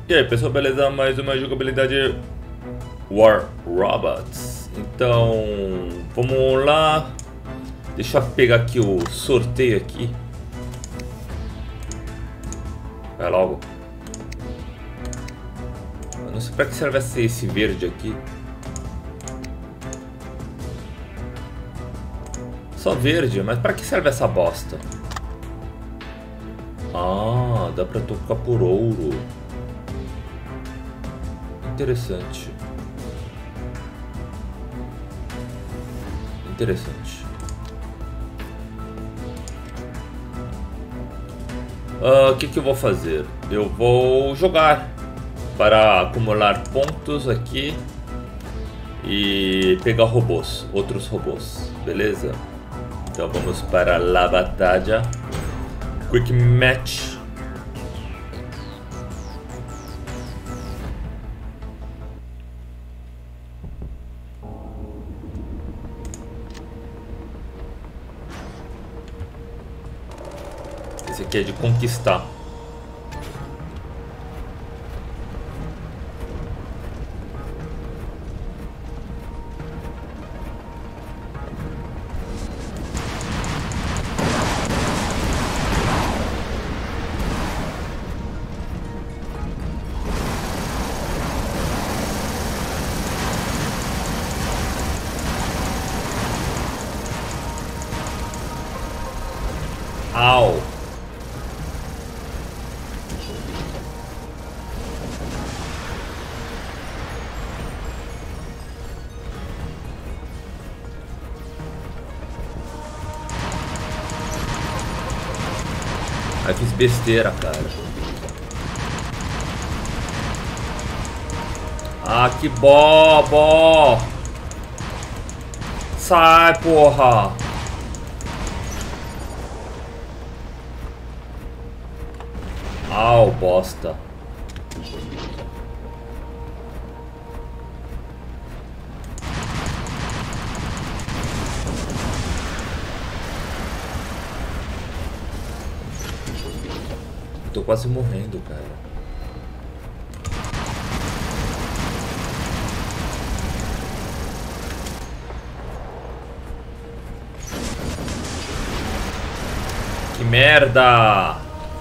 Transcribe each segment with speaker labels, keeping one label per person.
Speaker 1: E aí pessoal, beleza? Mais uma jogabilidade War Robots. Então, vamos lá. Deixa eu pegar aqui o sorteio aqui. Vai logo. Eu não sei pra que serve esse verde aqui. Só verde, mas pra que serve essa bosta? Ah, dá pra tocar por ouro. Interessante. Interessante. O que eu vou fazer? Eu vou jogar para acumular pontos aqui e pegar robôs, outros robôs, beleza? Então vamos para a batalha. Quick match. Esse aqui é de conquistar. Au! Aí fiz besteira, cara. Ah, que bobo! Sai, porra! Au, bosta. Tô quase morrendo, cara. Que merda!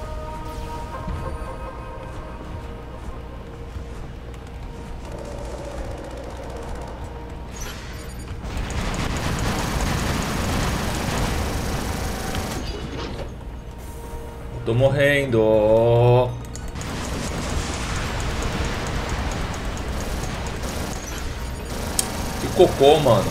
Speaker 1: Tô morrendo. Que cocô, mano.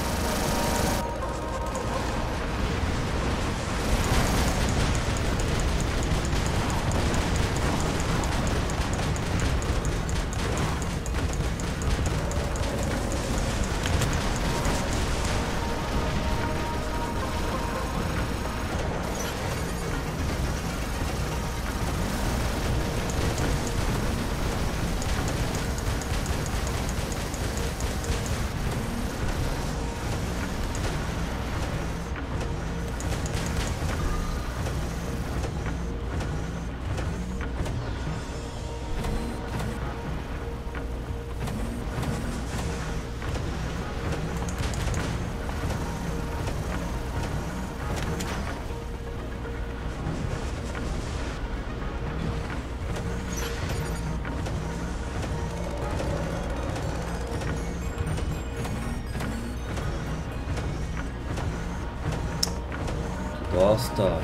Speaker 1: Bosta.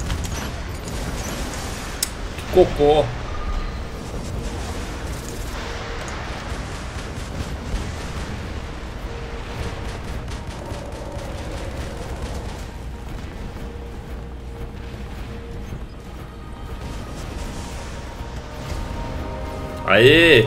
Speaker 1: Cocô. Aê!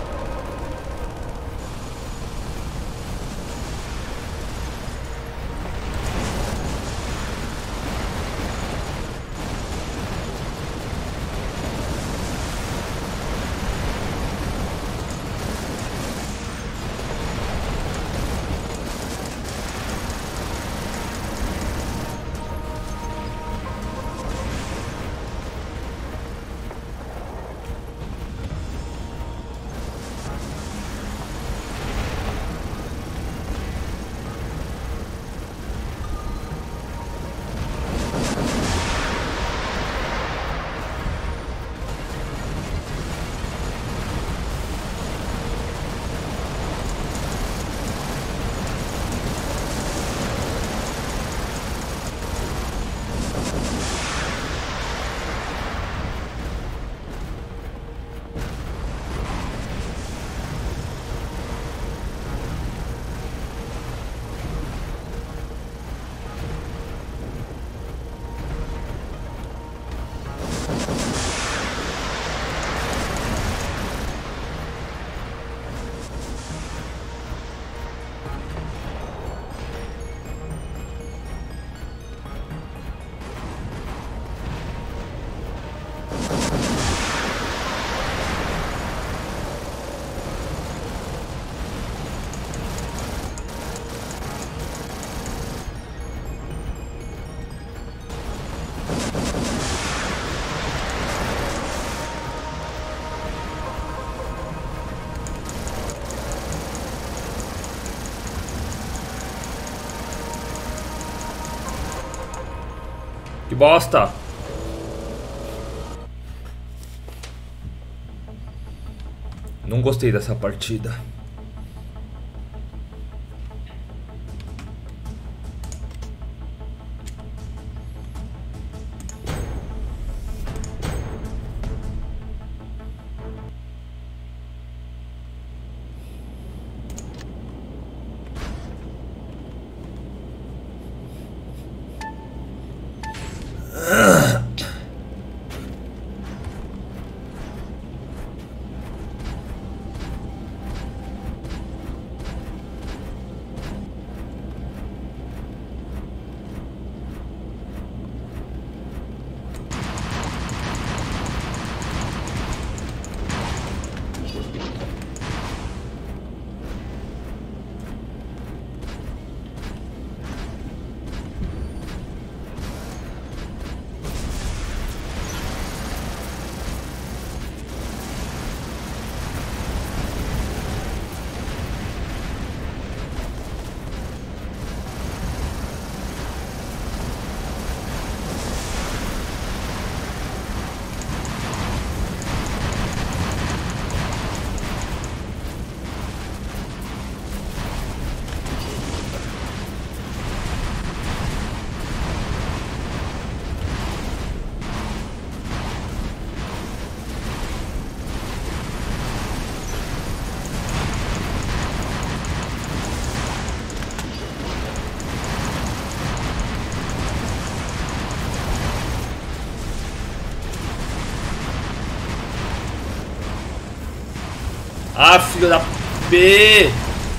Speaker 1: Que bosta! Não gostei dessa partida. Ah, filho da P!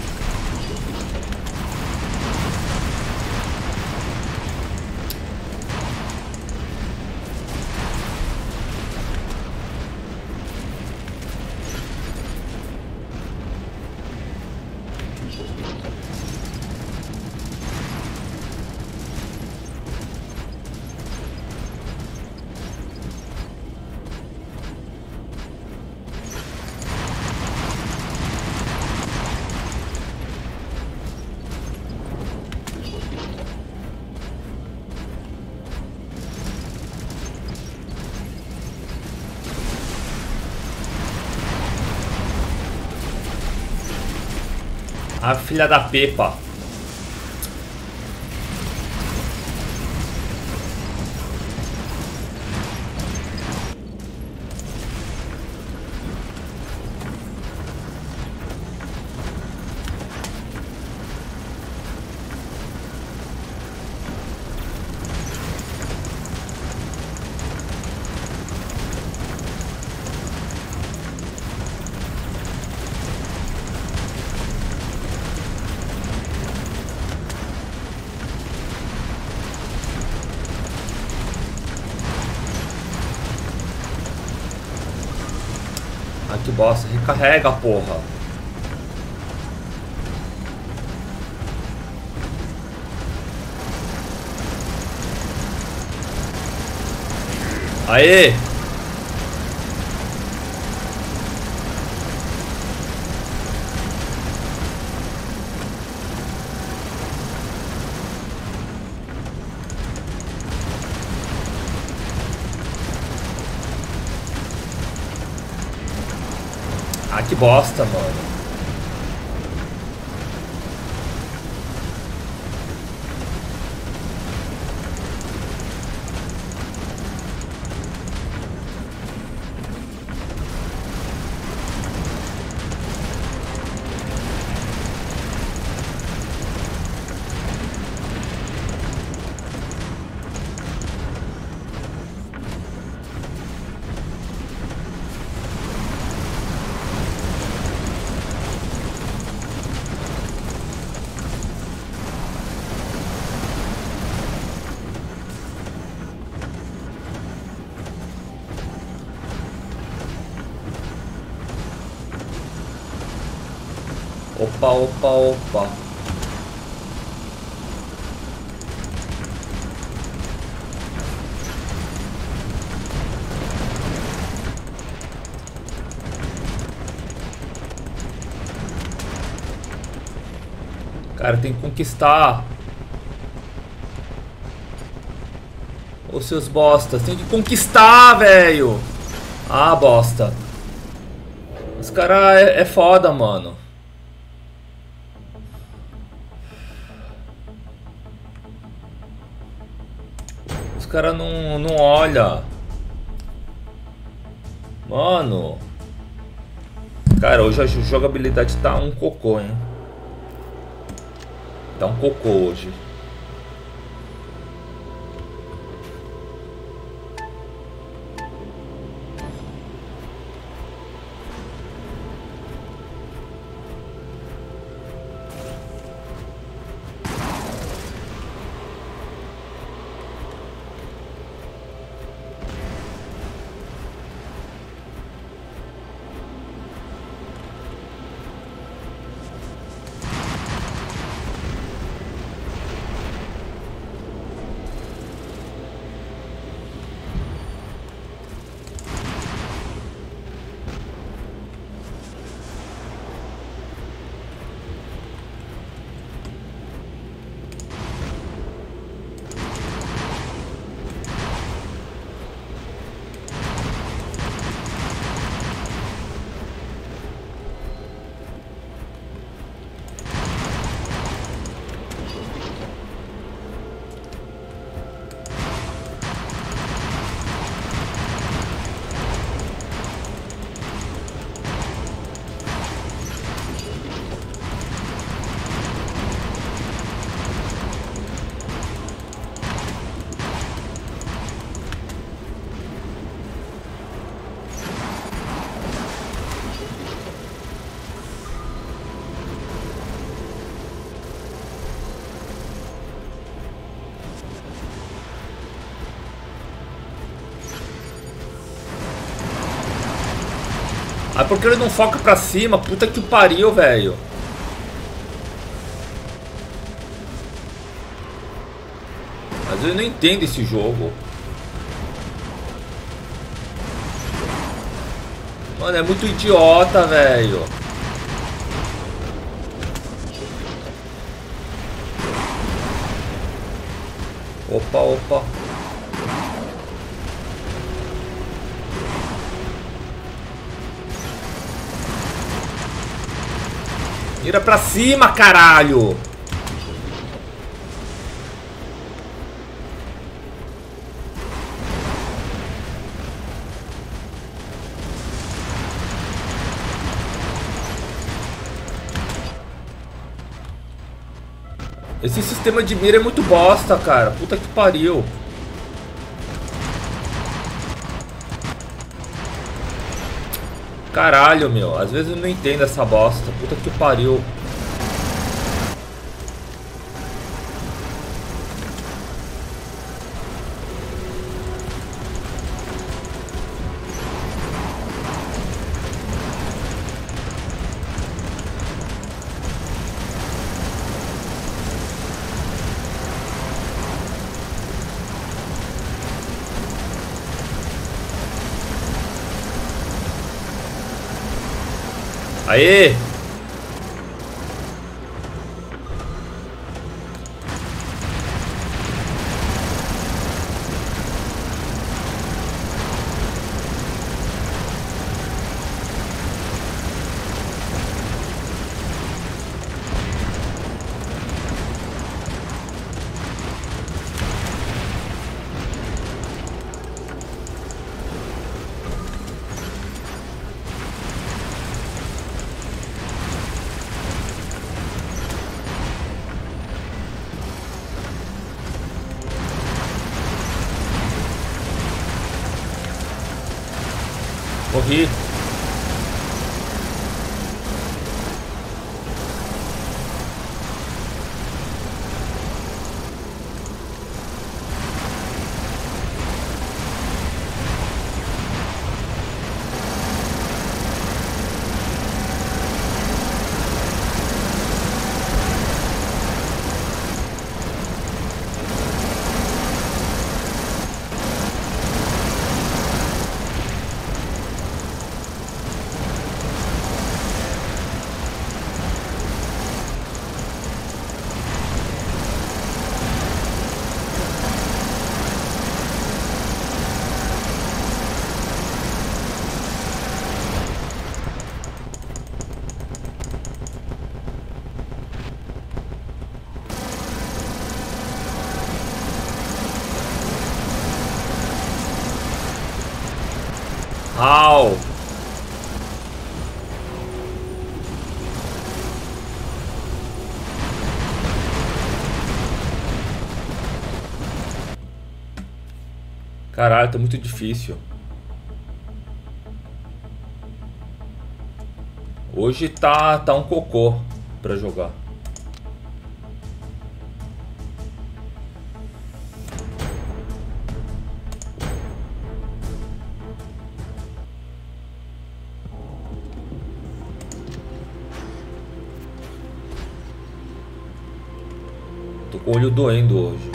Speaker 1: A filha da Pepa. Ah, que bosta. Recarrega, porra. Aê! Ah, que bosta, mano. Opa, opa, opa. Cara, tem que conquistar. Ô, seus bostas, tem que conquistar, velho. Ah, bosta. Os caras é foda, mano. Os caras não olha. Mano. Cara, hoje a jogabilidade tá um cocô, hein. Tá um cocô hoje. Ah, porque ele não foca pra cima? Puta que pariu, velho. Mas eu não entendo esse jogo. Mano, é muito idiota, velho. Opa, opa. Mira pra cima, caralho! Esse sistema de mira é muito bosta, cara. Puta que pariu. Caralho, meu. Às vezes eu não entendo essa bosta. Puta que pariu. Aê! Corri. Au! Caralho, tá muito difícil. Hoje tá um cocô pra jogar. Tô com o olho doendo hoje.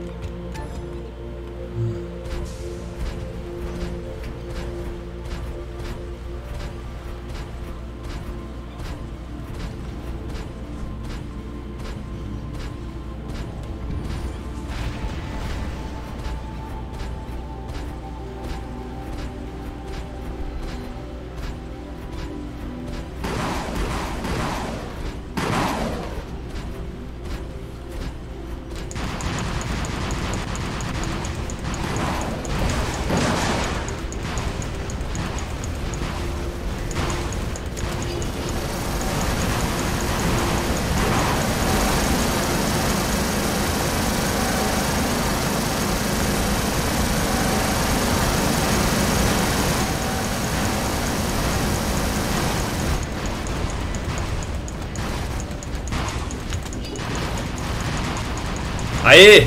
Speaker 1: Aê!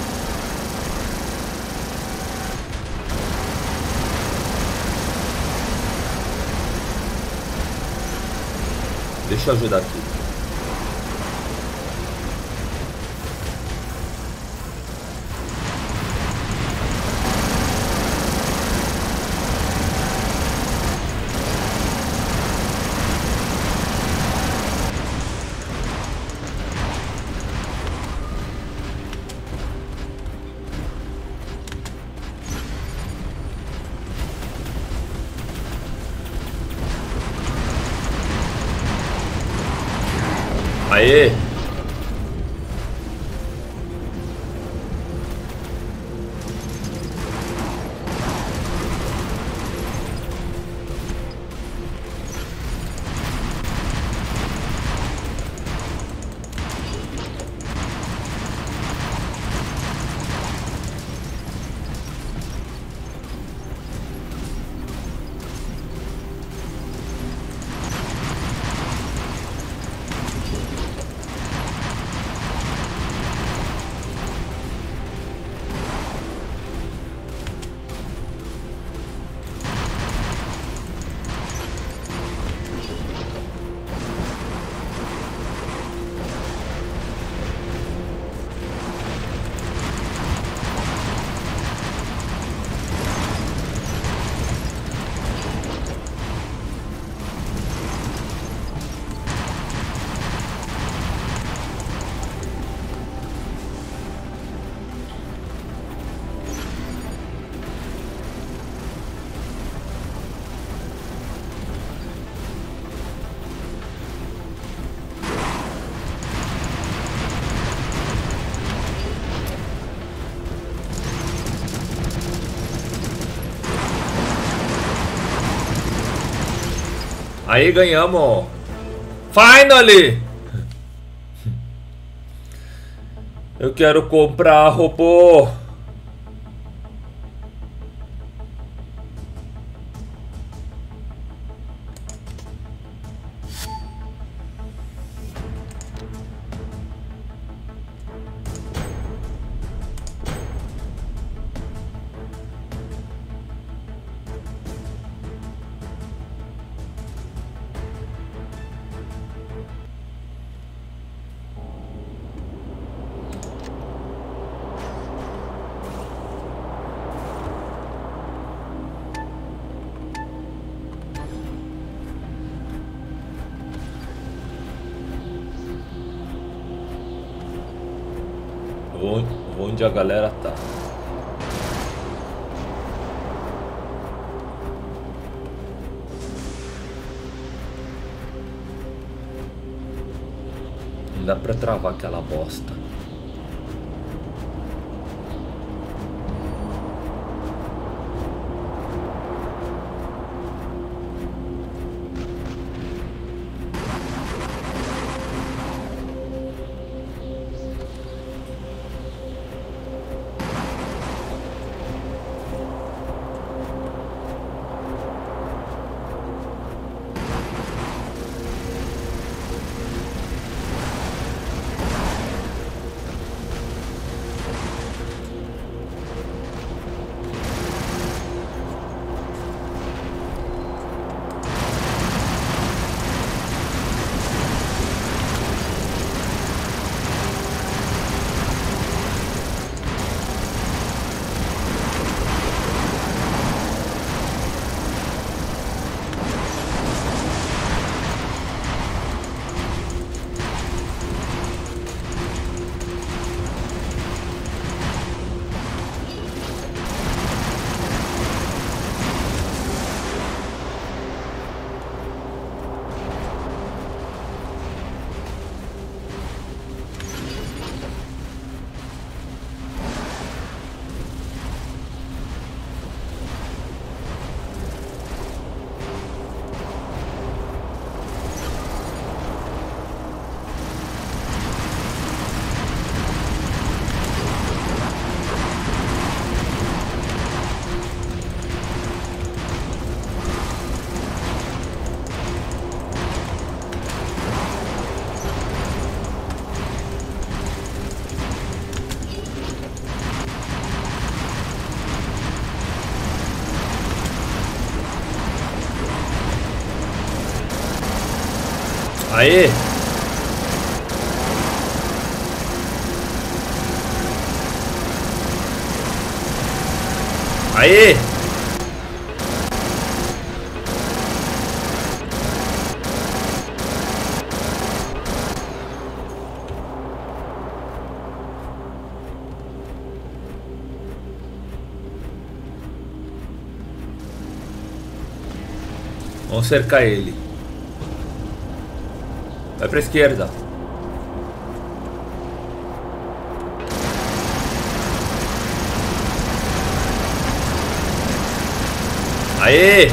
Speaker 1: Deixa eu ajudar aqui. Aê! Aí ganhamos. Finally! Eu quero comprar robô. Vou onde a galera tá. Não dá pra travar aquela bosta. Aê! Aê! Vamos cercar ele. Vai pra esquerda. Aê!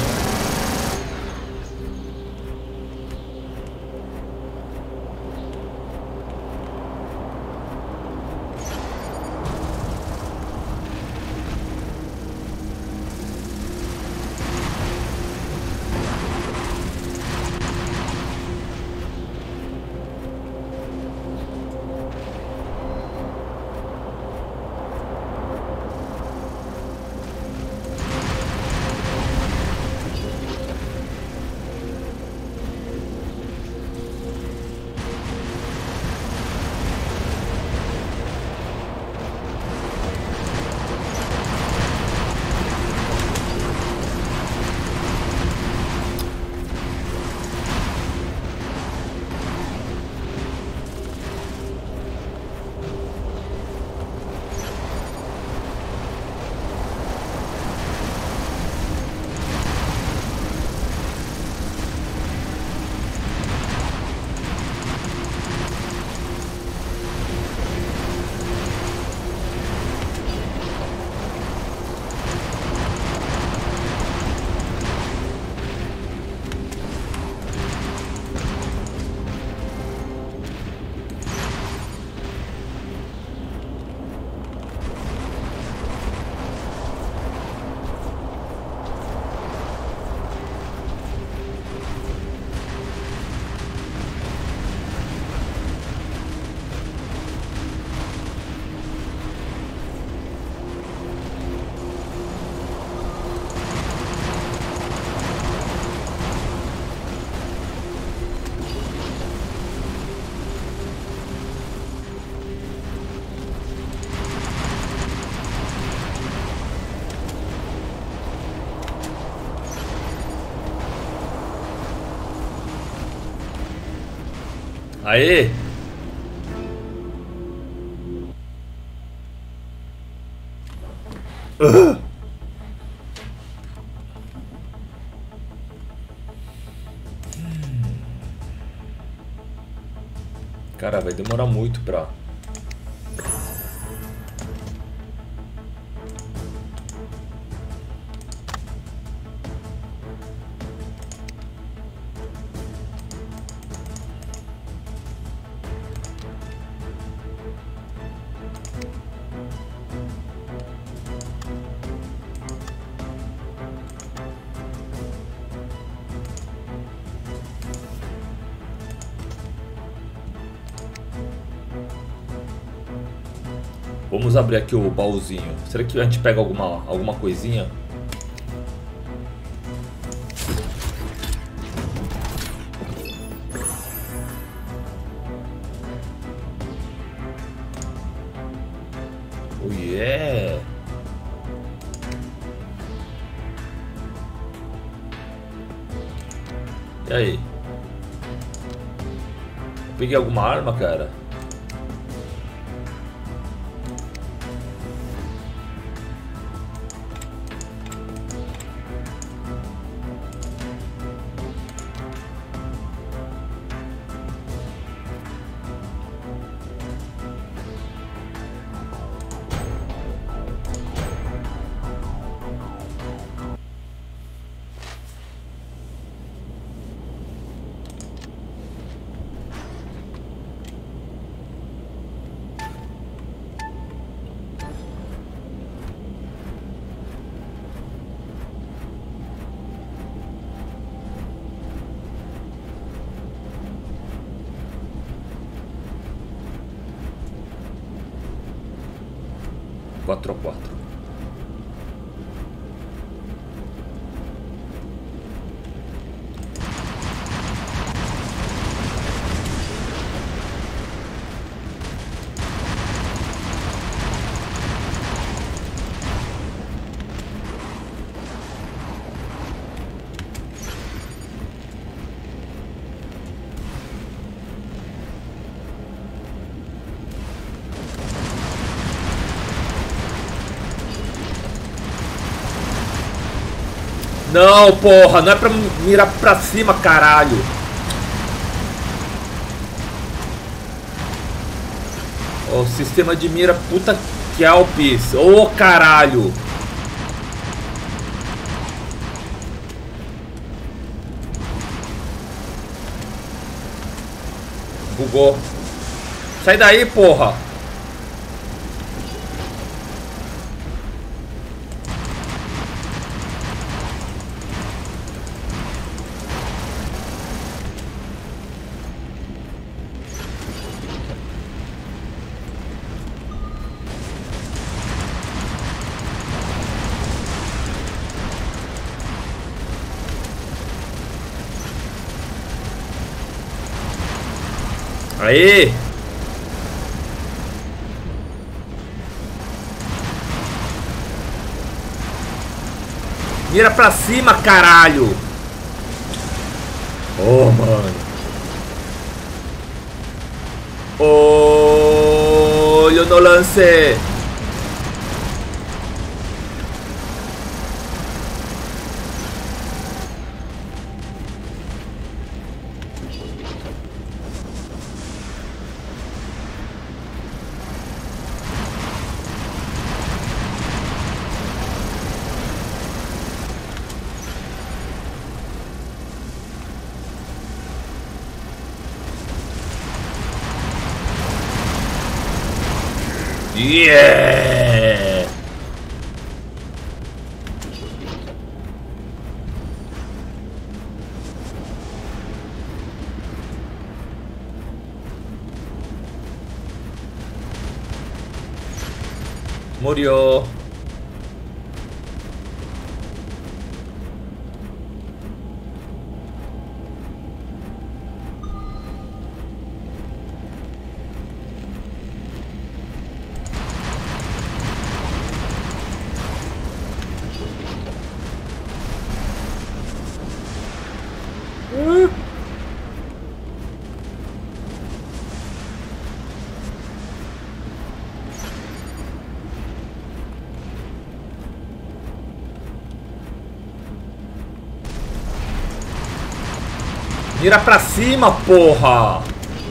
Speaker 1: Aê! Cara, vai demorar muito pra... Vamos abrir aqui o baúzinho. Será que a gente pega alguma coisinha? Oh yeah! E aí? Peguei alguma arma, cara? Quatro a quatro. Não, porra, não é pra mirar pra cima, caralho. Ó, sistema de mira, puta que alpes. Ô, caralho. Bugou. Sai daí, porra. Aê! Mira pra cima, caralho! Oh, mano. Olho no lance! Yeah! Murió. Mira pra cima, porra!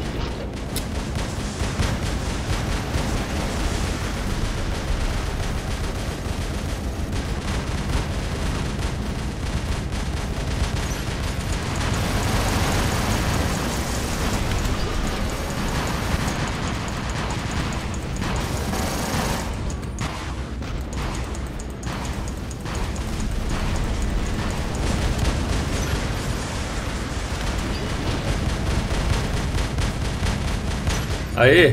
Speaker 1: Aê!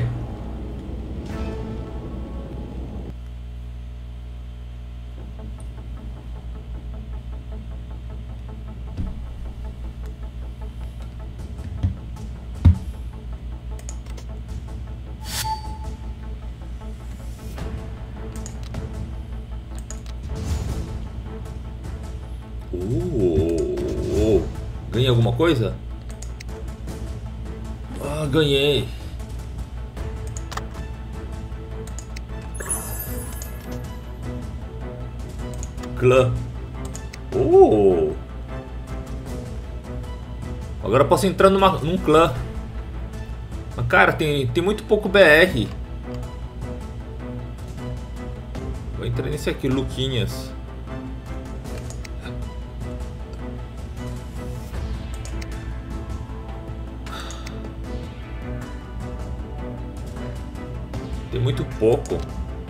Speaker 1: Ganhei alguma coisa? Ah, ganhei. Clã. Agora eu posso entrar num clã. Mas cara, tem muito pouco BR. Vou entrar nesse aqui, Luquinhas. Tem muito pouco.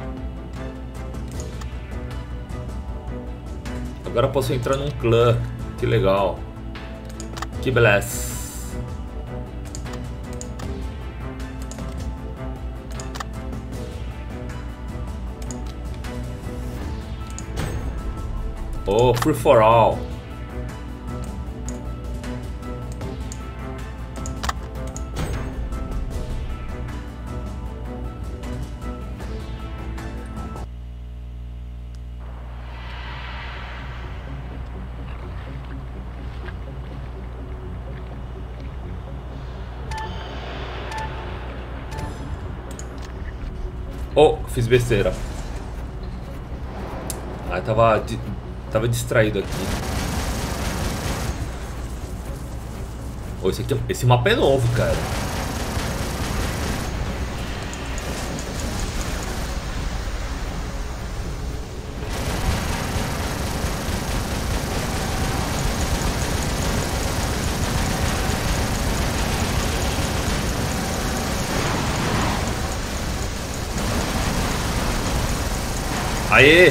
Speaker 1: Agora eu posso entrar num clã. Que legal. Que beleza. Oh, free for all. Oh, fiz besteira. Ah, tava distraído aqui. Oh, esse mapa é novo, cara. Aê!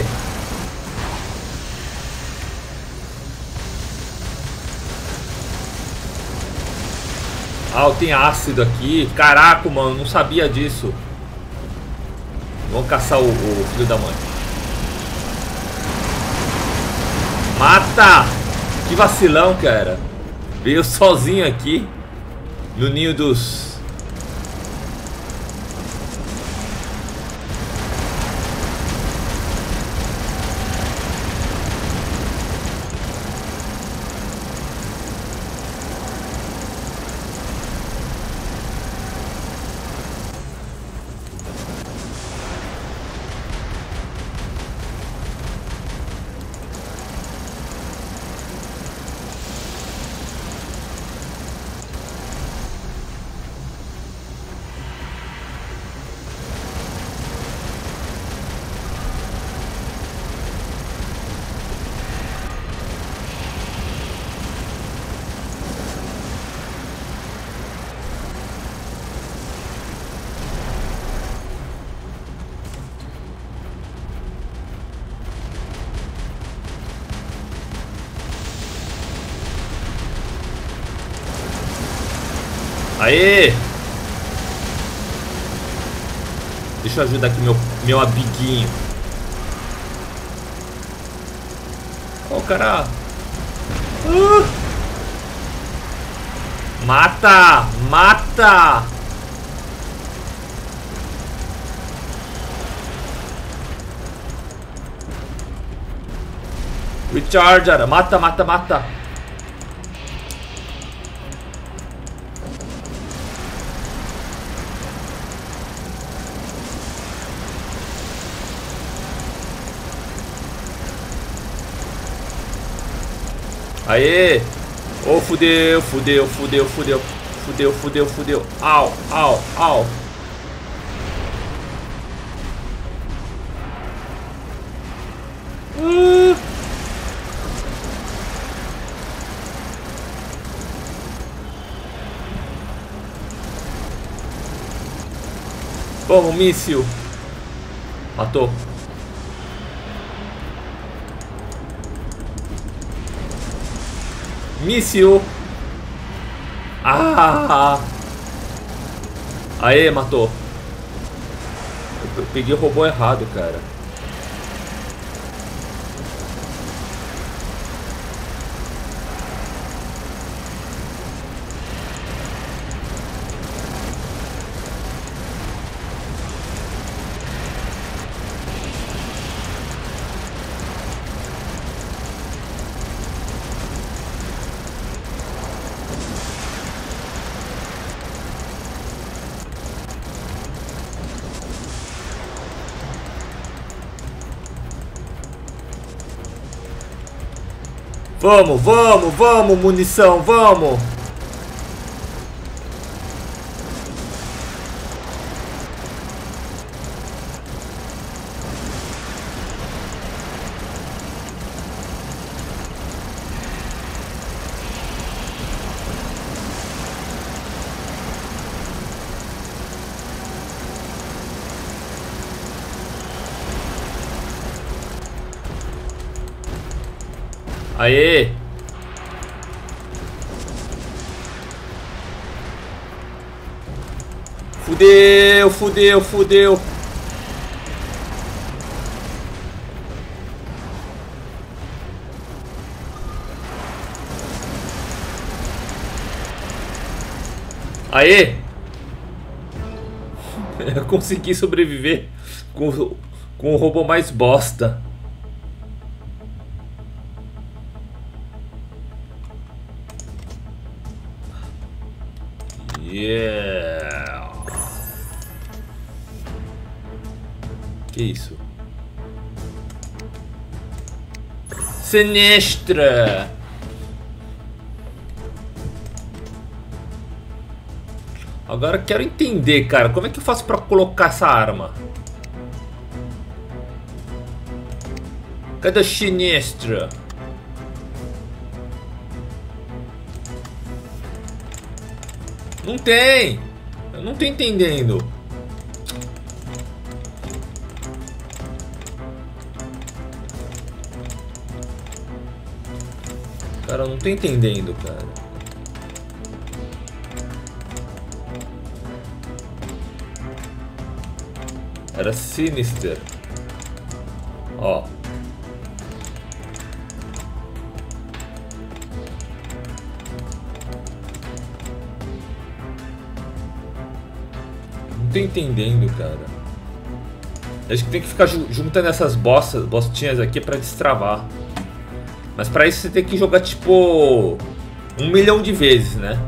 Speaker 1: Ah, tem ácido aqui. Caraca, mano, não sabia disso. Vamos caçar o filho da mãe. Mata! Que vacilão, cara. Veio sozinho aqui no ninho dos... Aê! Deixa eu ajudar aqui meu amiguinho. Ó, o cara... Mata! Mata! Recharger! Mata, mata, mata! Aê! Oh, fudeu, fudeu, fudeu, fudeu. Fudeu, fudeu, fudeu. Au, au, au. Vamos, míssil. Matou. Míssil. Ah! Aê, matou. Eu peguei o robô errado, cara. Vamos, vamos, vamos, munição, vamos! Aê! Fudeu, fudeu, fudeu. Aê! Eu consegui sobreviver com o robô mais bosta. Yeah! Que isso? Sinistra! Agora eu quero entender, cara, como é que eu faço pra colocar essa arma? Cadê a sinistra? Não tem! Eu não tô entendendo. Cara, eu não tô entendendo, cara. Era Sinister. Ó. Não tô entendendo, cara. Acho que tem que ficar juntando essas bostinhas aqui pra destravar. Mas pra isso você tem que jogar tipo 1 milhão de vezes, né?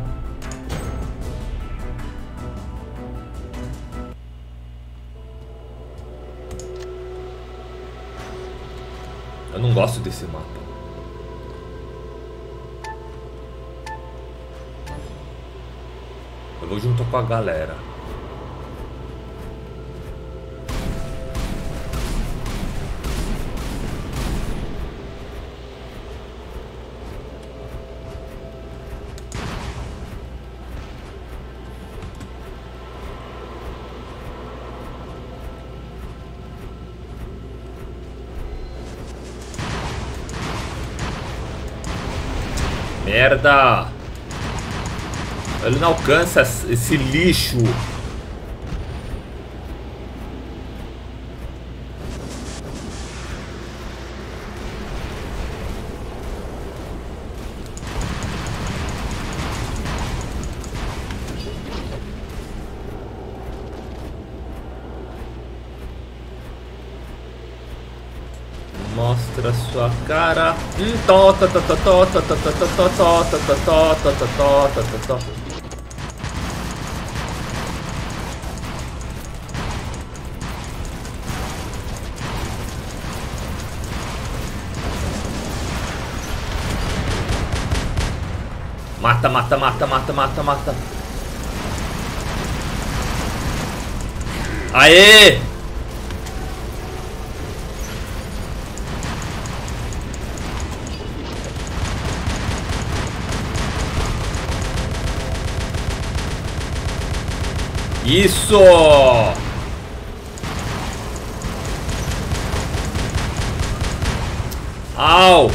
Speaker 1: Eu não gosto desse mapa. Eu vou junto com a galera. Merda! Ele não alcança esse lixo. Mostra sua cara. Mata, mata, mata, mata, mata, mata. Aê! Isso! Au!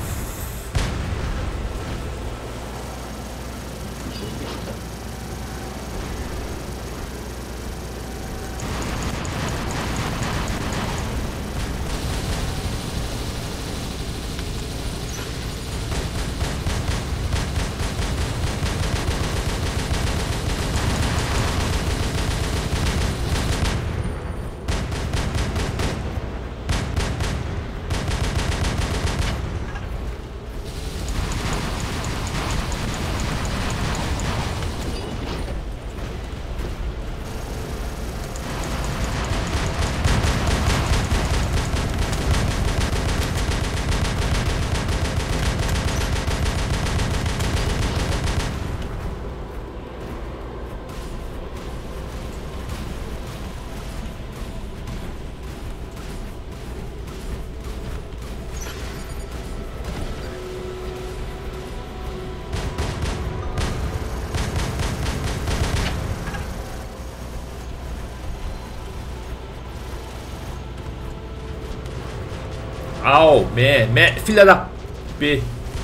Speaker 1: Au, filha da P.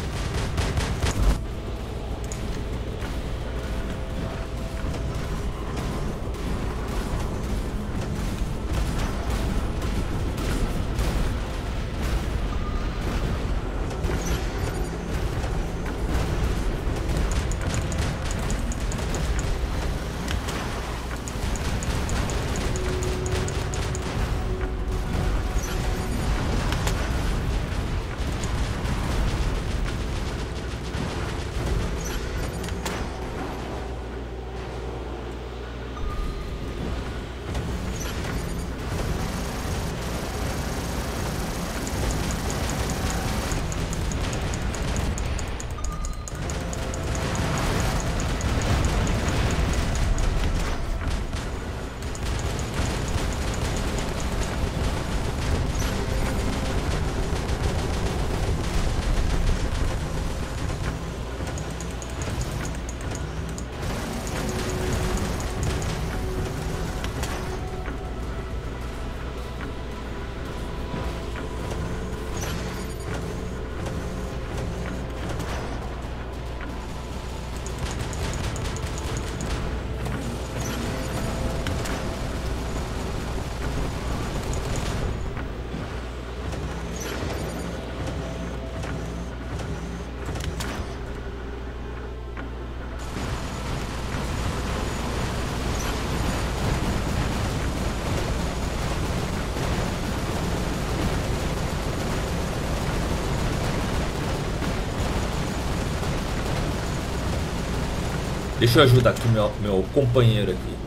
Speaker 1: Deixa eu ajudar aqui meu companheiro aqui.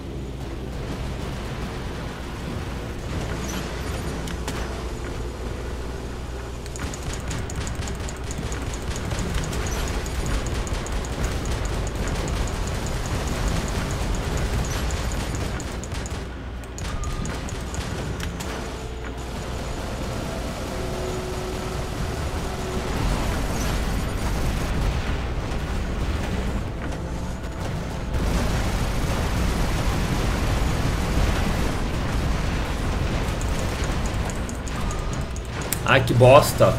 Speaker 1: Ai, que bosta.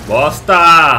Speaker 1: Bosta!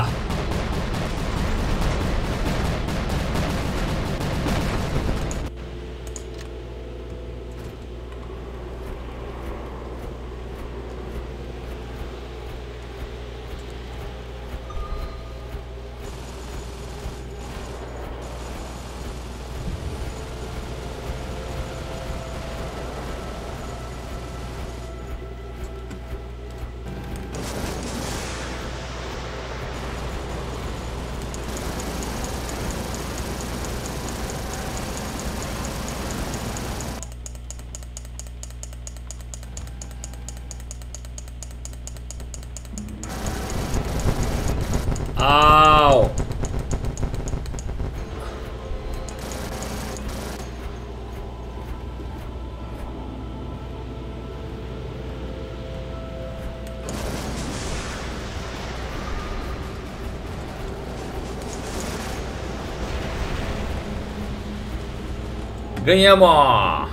Speaker 1: Au! Ganhamos!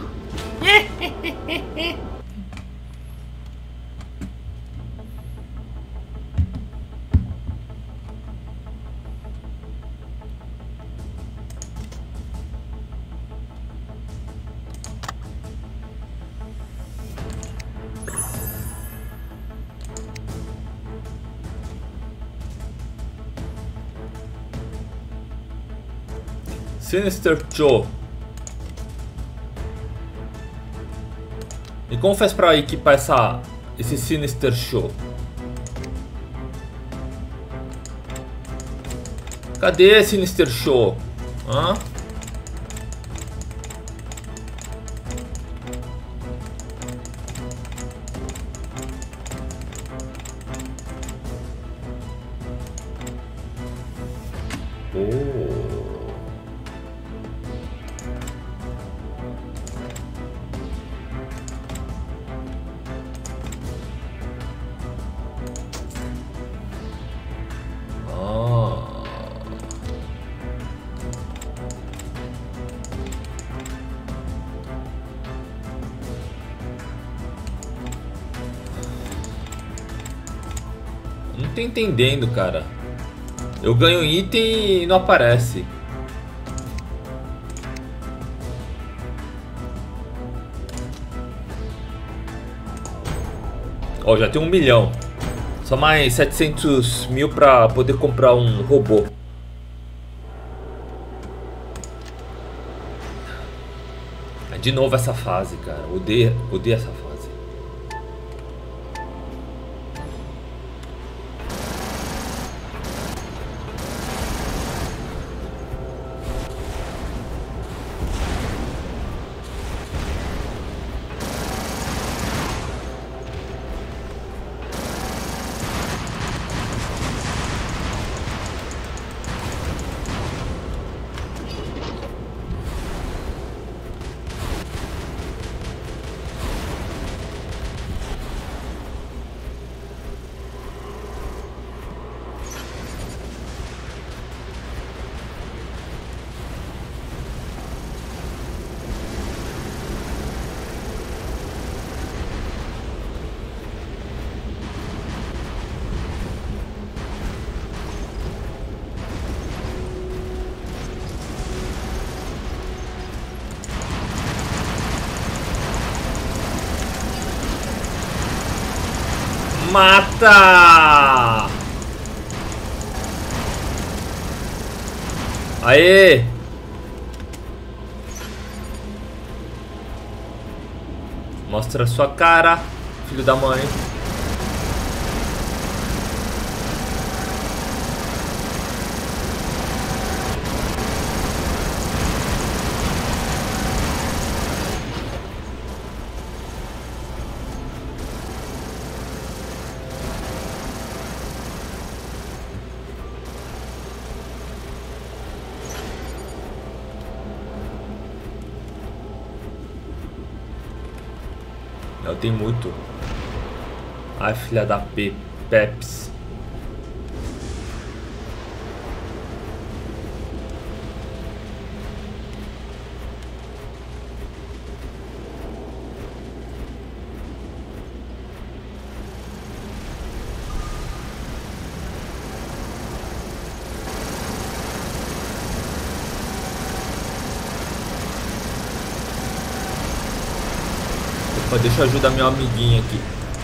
Speaker 1: Sinister Joe. E como faz pra equipar esse Sinister Show? Cadê Sinister Show? Hã? Não tô entendendo, cara. Eu ganho item e não aparece. Ó, já tem 1 milhão. Só mais 700 mil pra poder comprar um robô. De novo essa fase, cara. Odeio essa fase. Mata! Aê! Mostra sua cara, filho da mãe. Eu tenho muito. Ai, filha da Peps. Deixa eu ajudar meu amiguinho aqui.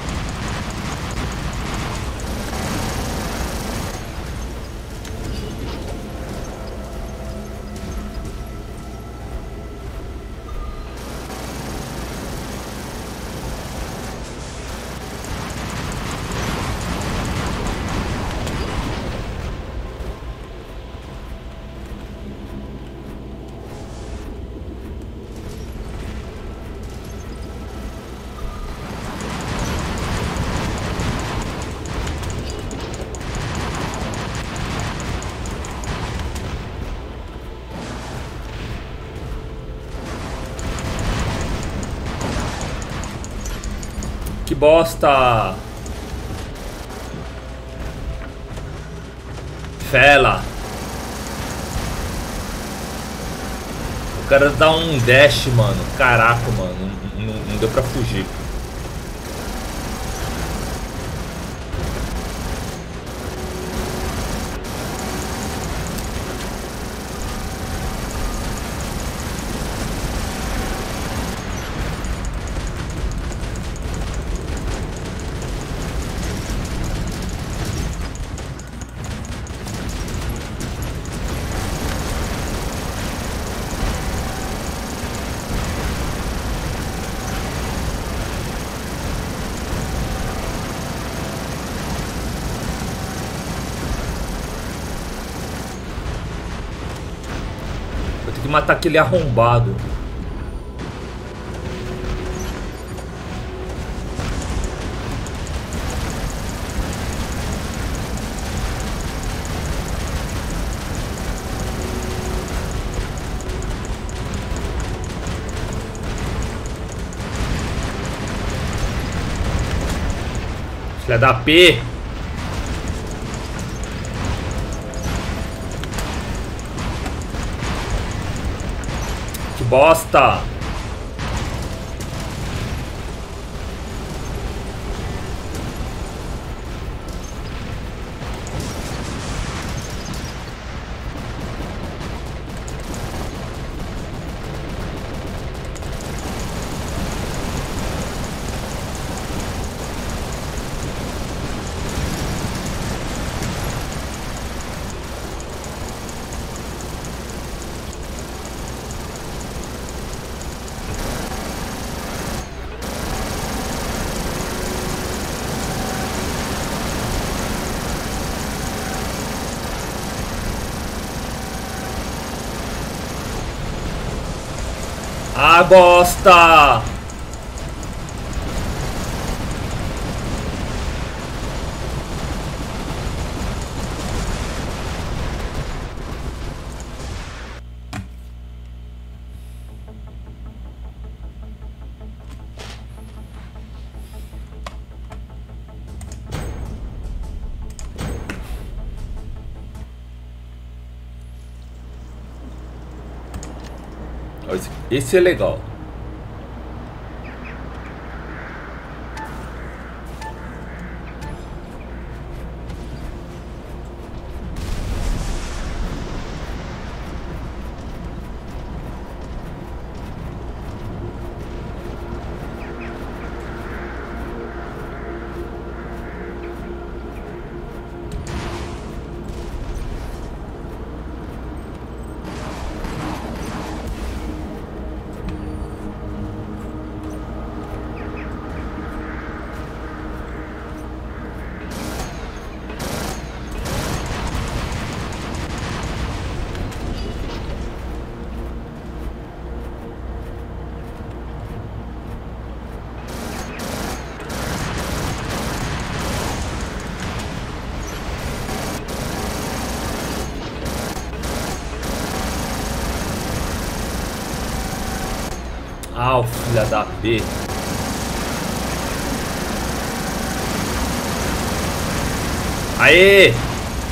Speaker 1: Que bosta! Fela! O cara dá um dash, mano. Caraca, mano. Não deu pra fugir. Vou ter que matar aquele arrombado. Filha da P. Que bosta. Ah, bosta! Esse é legal. Ah, o filho da P. Aê!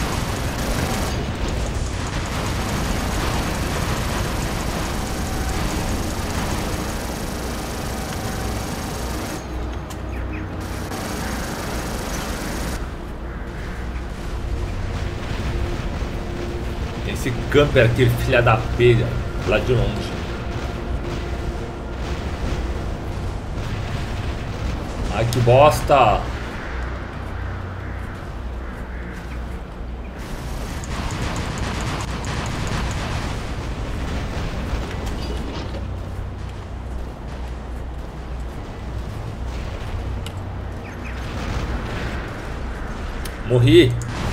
Speaker 1: Esse camper aqui, filha da P, lá de longe. Ai, que bosta! Morri!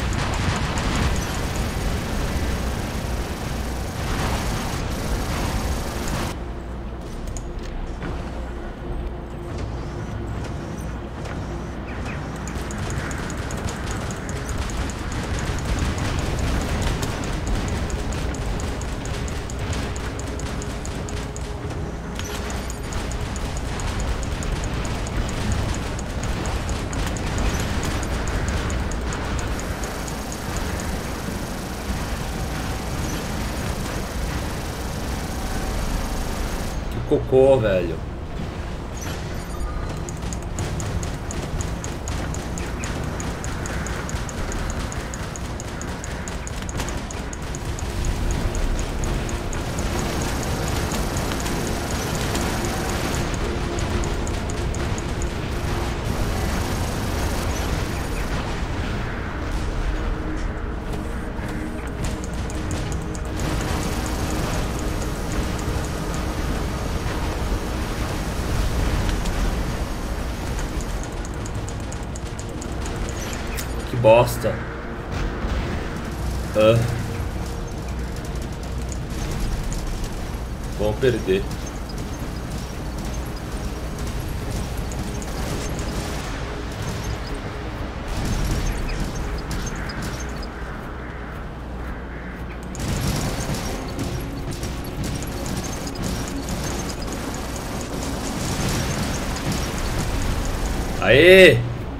Speaker 1: Cocô, velho. Que bosta. Vamos perder. Aê!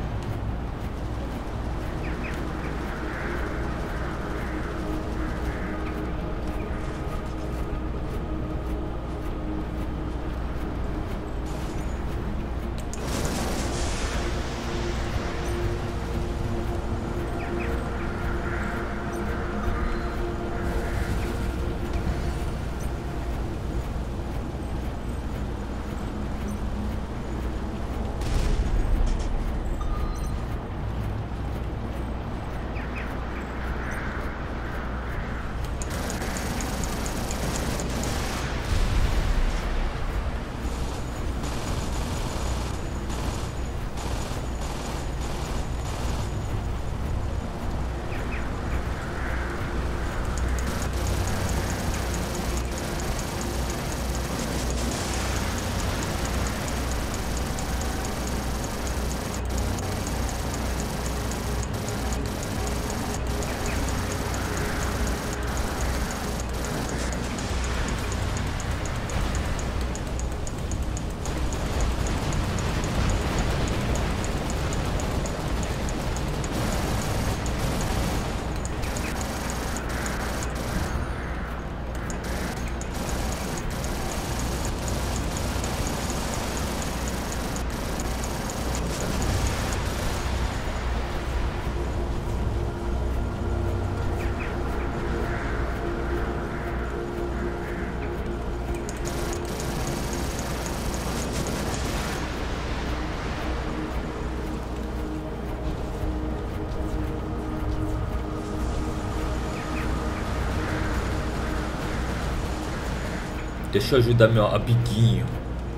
Speaker 1: Deixa eu ajudar meu amiguinho.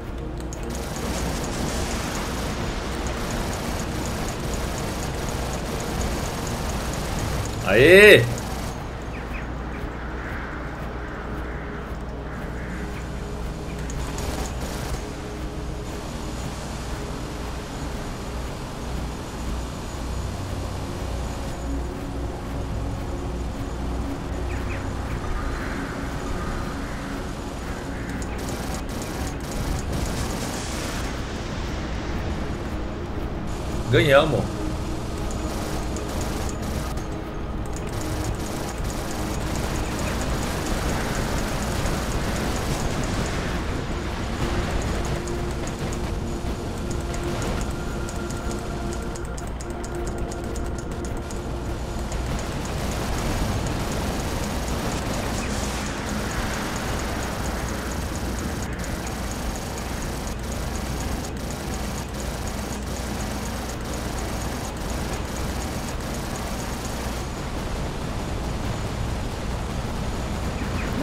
Speaker 1: Aê! Ganhamos.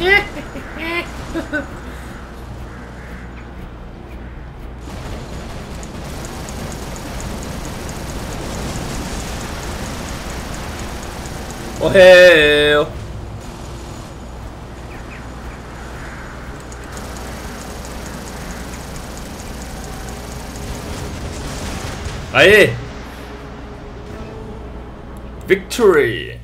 Speaker 1: Morreu! Aê! Victory!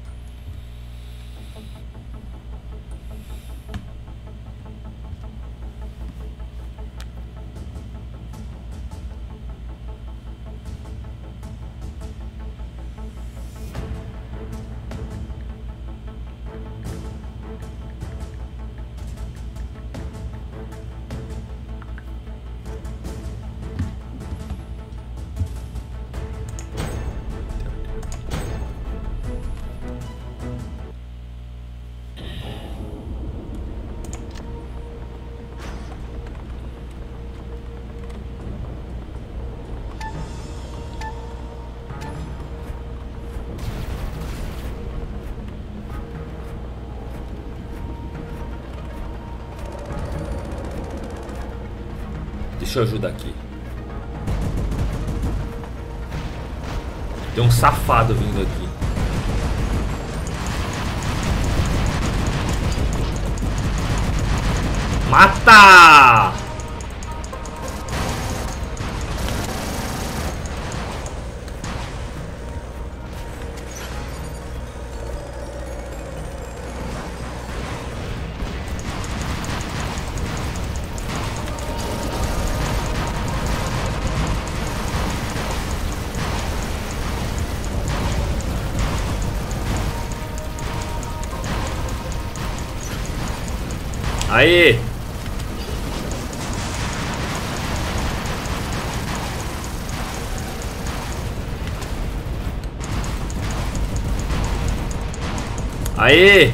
Speaker 1: Deixa eu ajudar aqui. Tem um safado vindo aqui. Mata! Aí! Aí!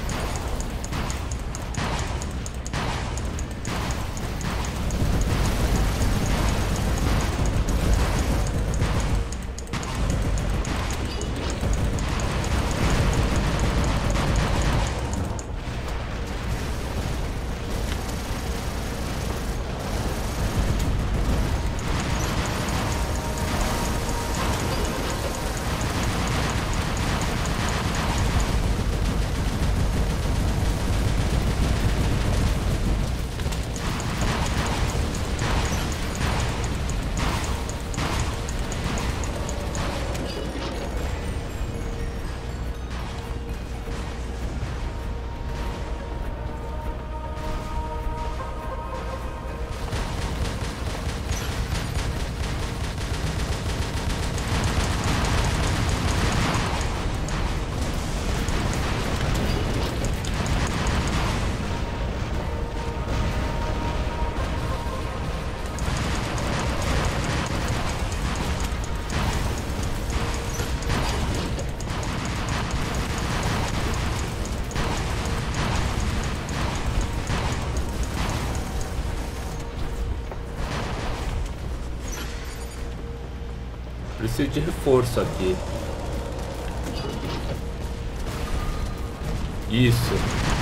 Speaker 1: Preciso de reforço aqui. Isso.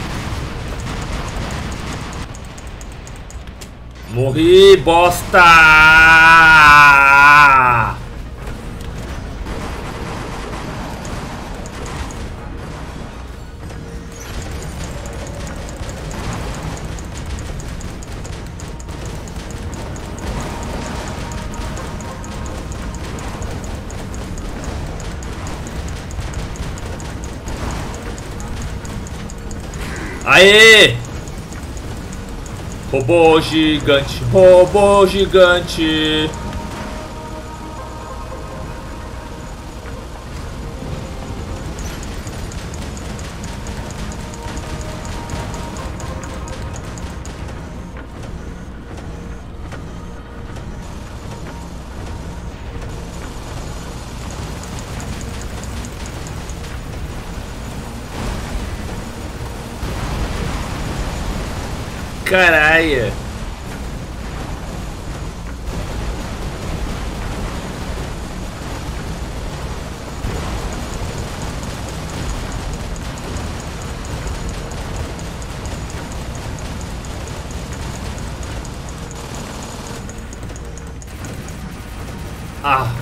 Speaker 1: Morri, bosta! Aê! Robô gigante, robô gigante. Caralho. Ah!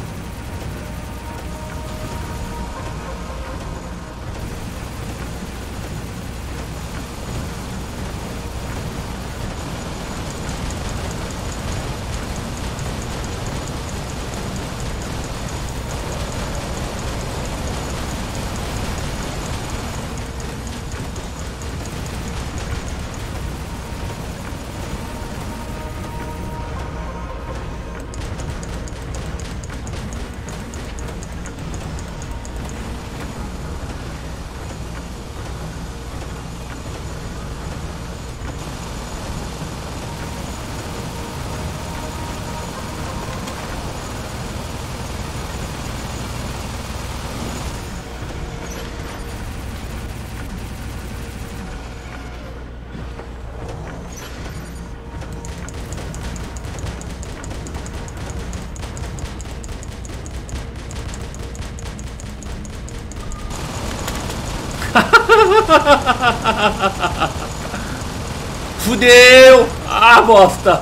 Speaker 1: Fudeu! Ah, bosta!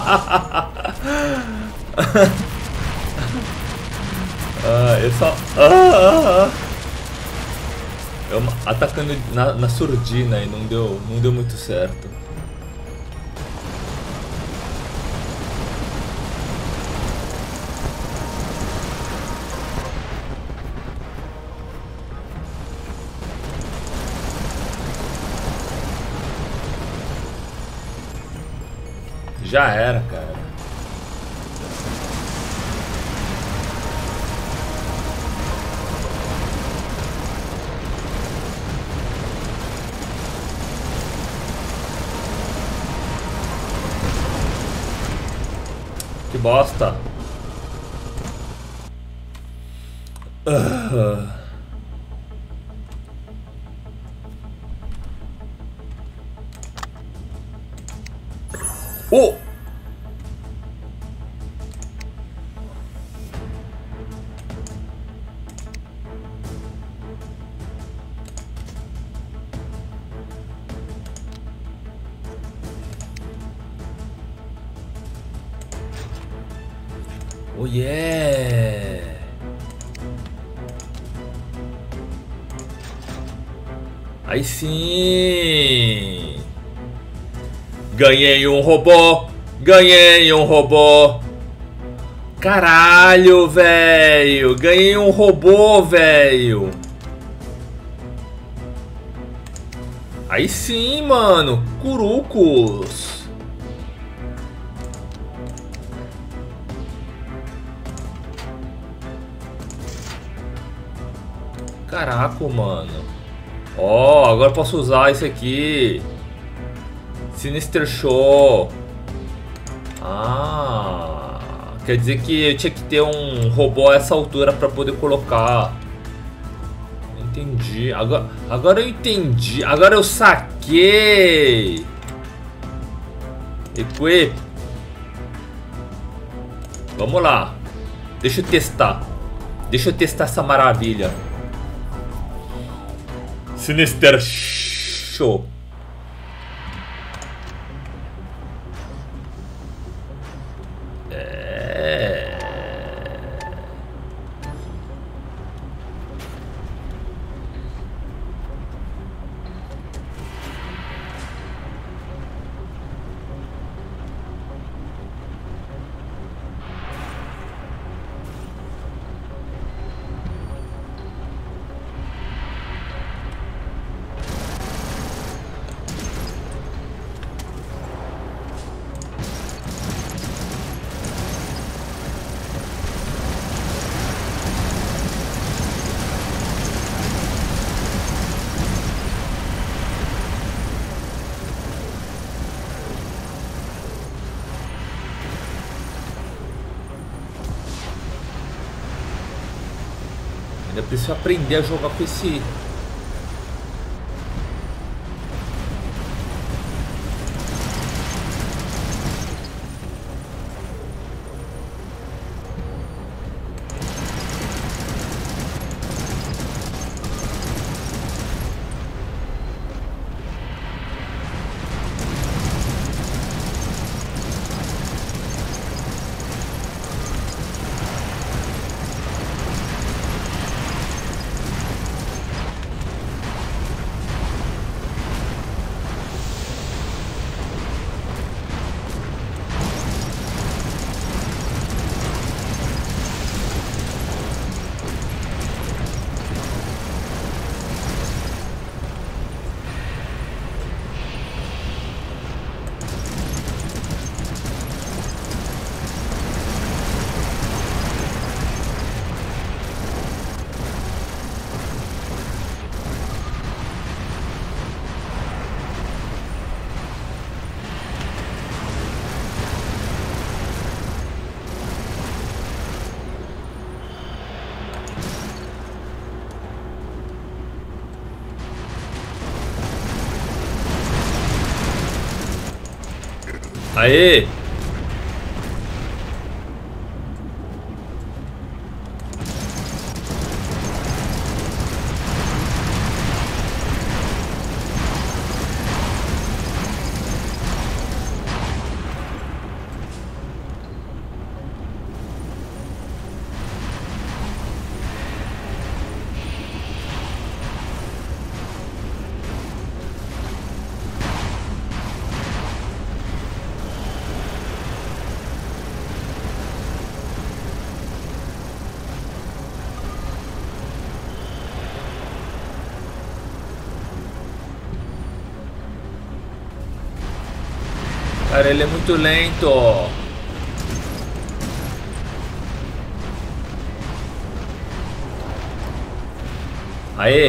Speaker 1: Eu só... Eu atacando na surdina e não deu muito certo. Já era, cara. Que bosta. Oh! Oh yeah! Aí sim! Ganhei um robô! Ganhei um robô! Caralho, velho! Ganhei um robô, velho! Aí sim, mano! Curucos! Caraca, mano! Ó, agora posso usar esse aqui! Sinister Show! Ah! Quer dizer que eu tinha que ter um robô a essa altura para poder colocar. Entendi. Agora eu entendi. Agora eu saquei. Equip. Vamos lá. Deixa eu testar. Deixa eu testar essa maravilha. Sinister Show. Eu preciso aprender a jogar com esse... Aê! Cara, ele é muito lento. Aê!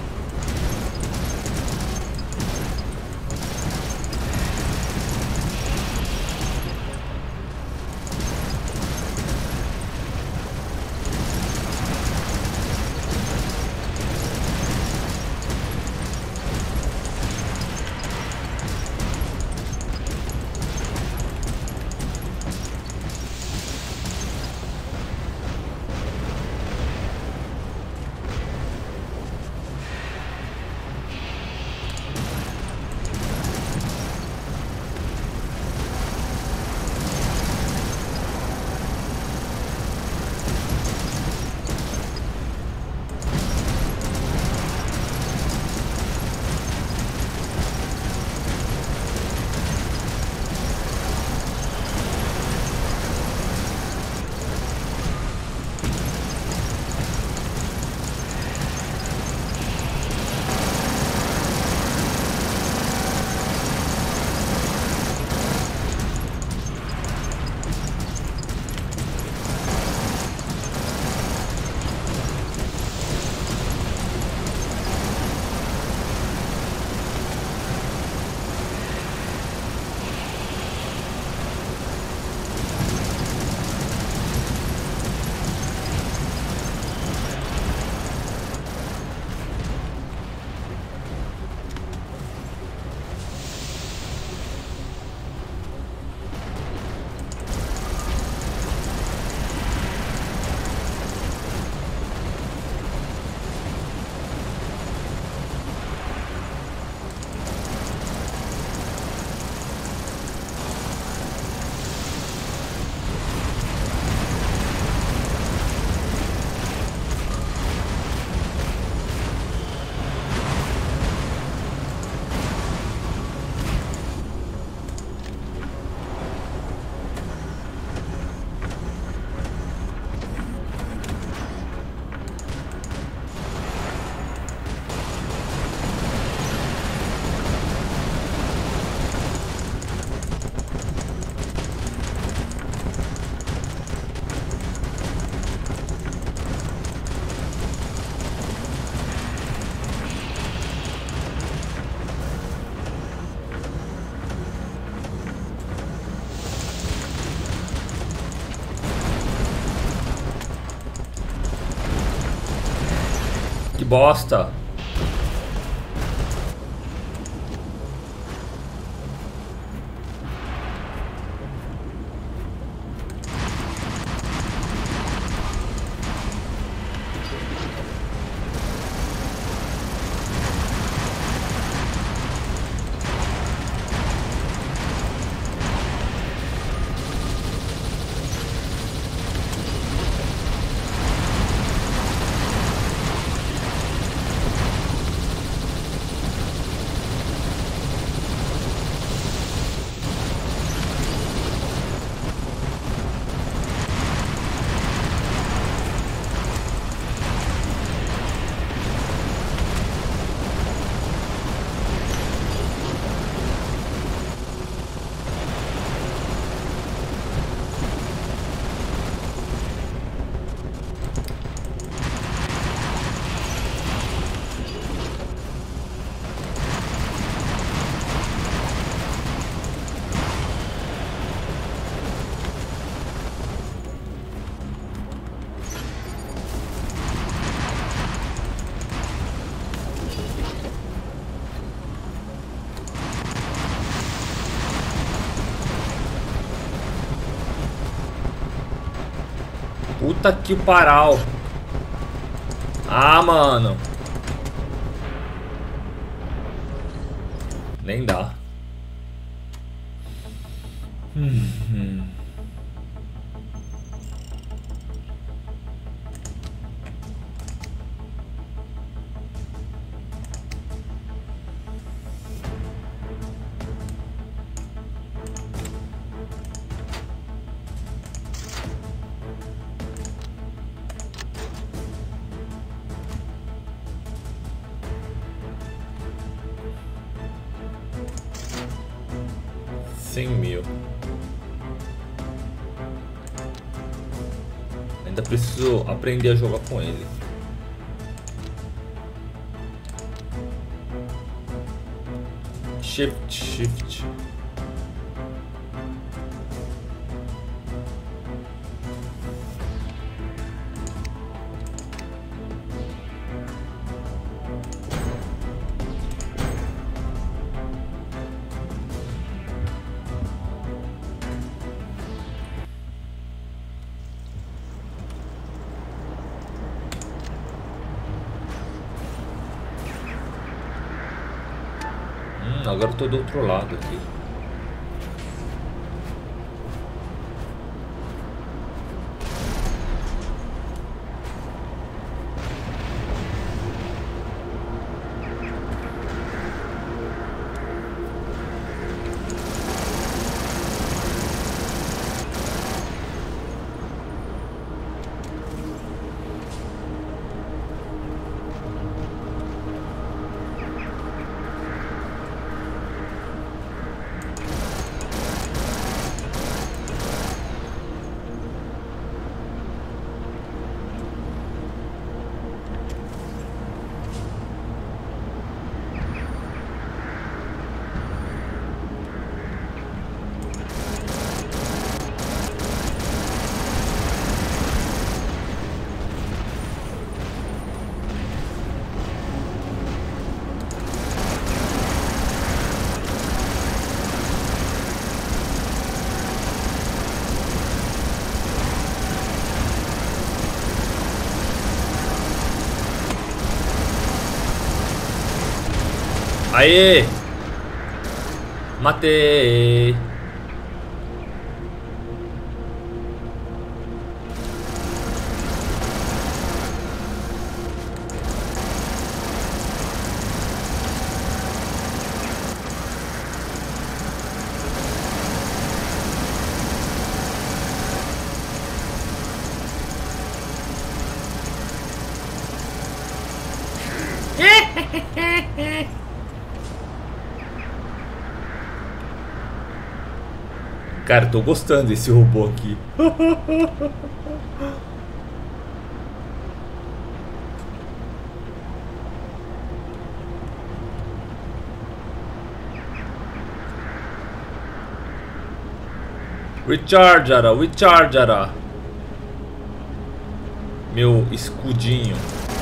Speaker 1: Que bosta! Puta que pariu. Ah, mano. Nem dá. $100.000. Ainda preciso aprender a jogar com ele. Shift. Agora eu tô do outro lado aqui. Aê! Matei! Cara, tô gostando desse robô aqui. Rechargeara. Meu escudinho.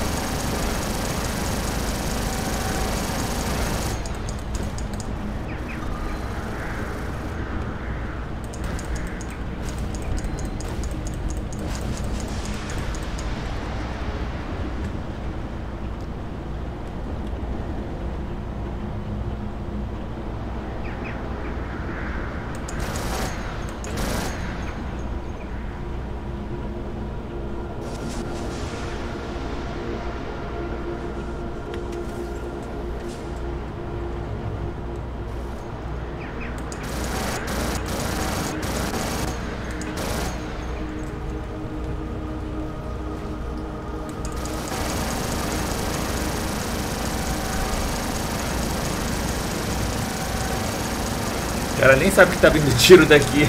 Speaker 1: O cara nem sabe que tá vindo tiro daqui.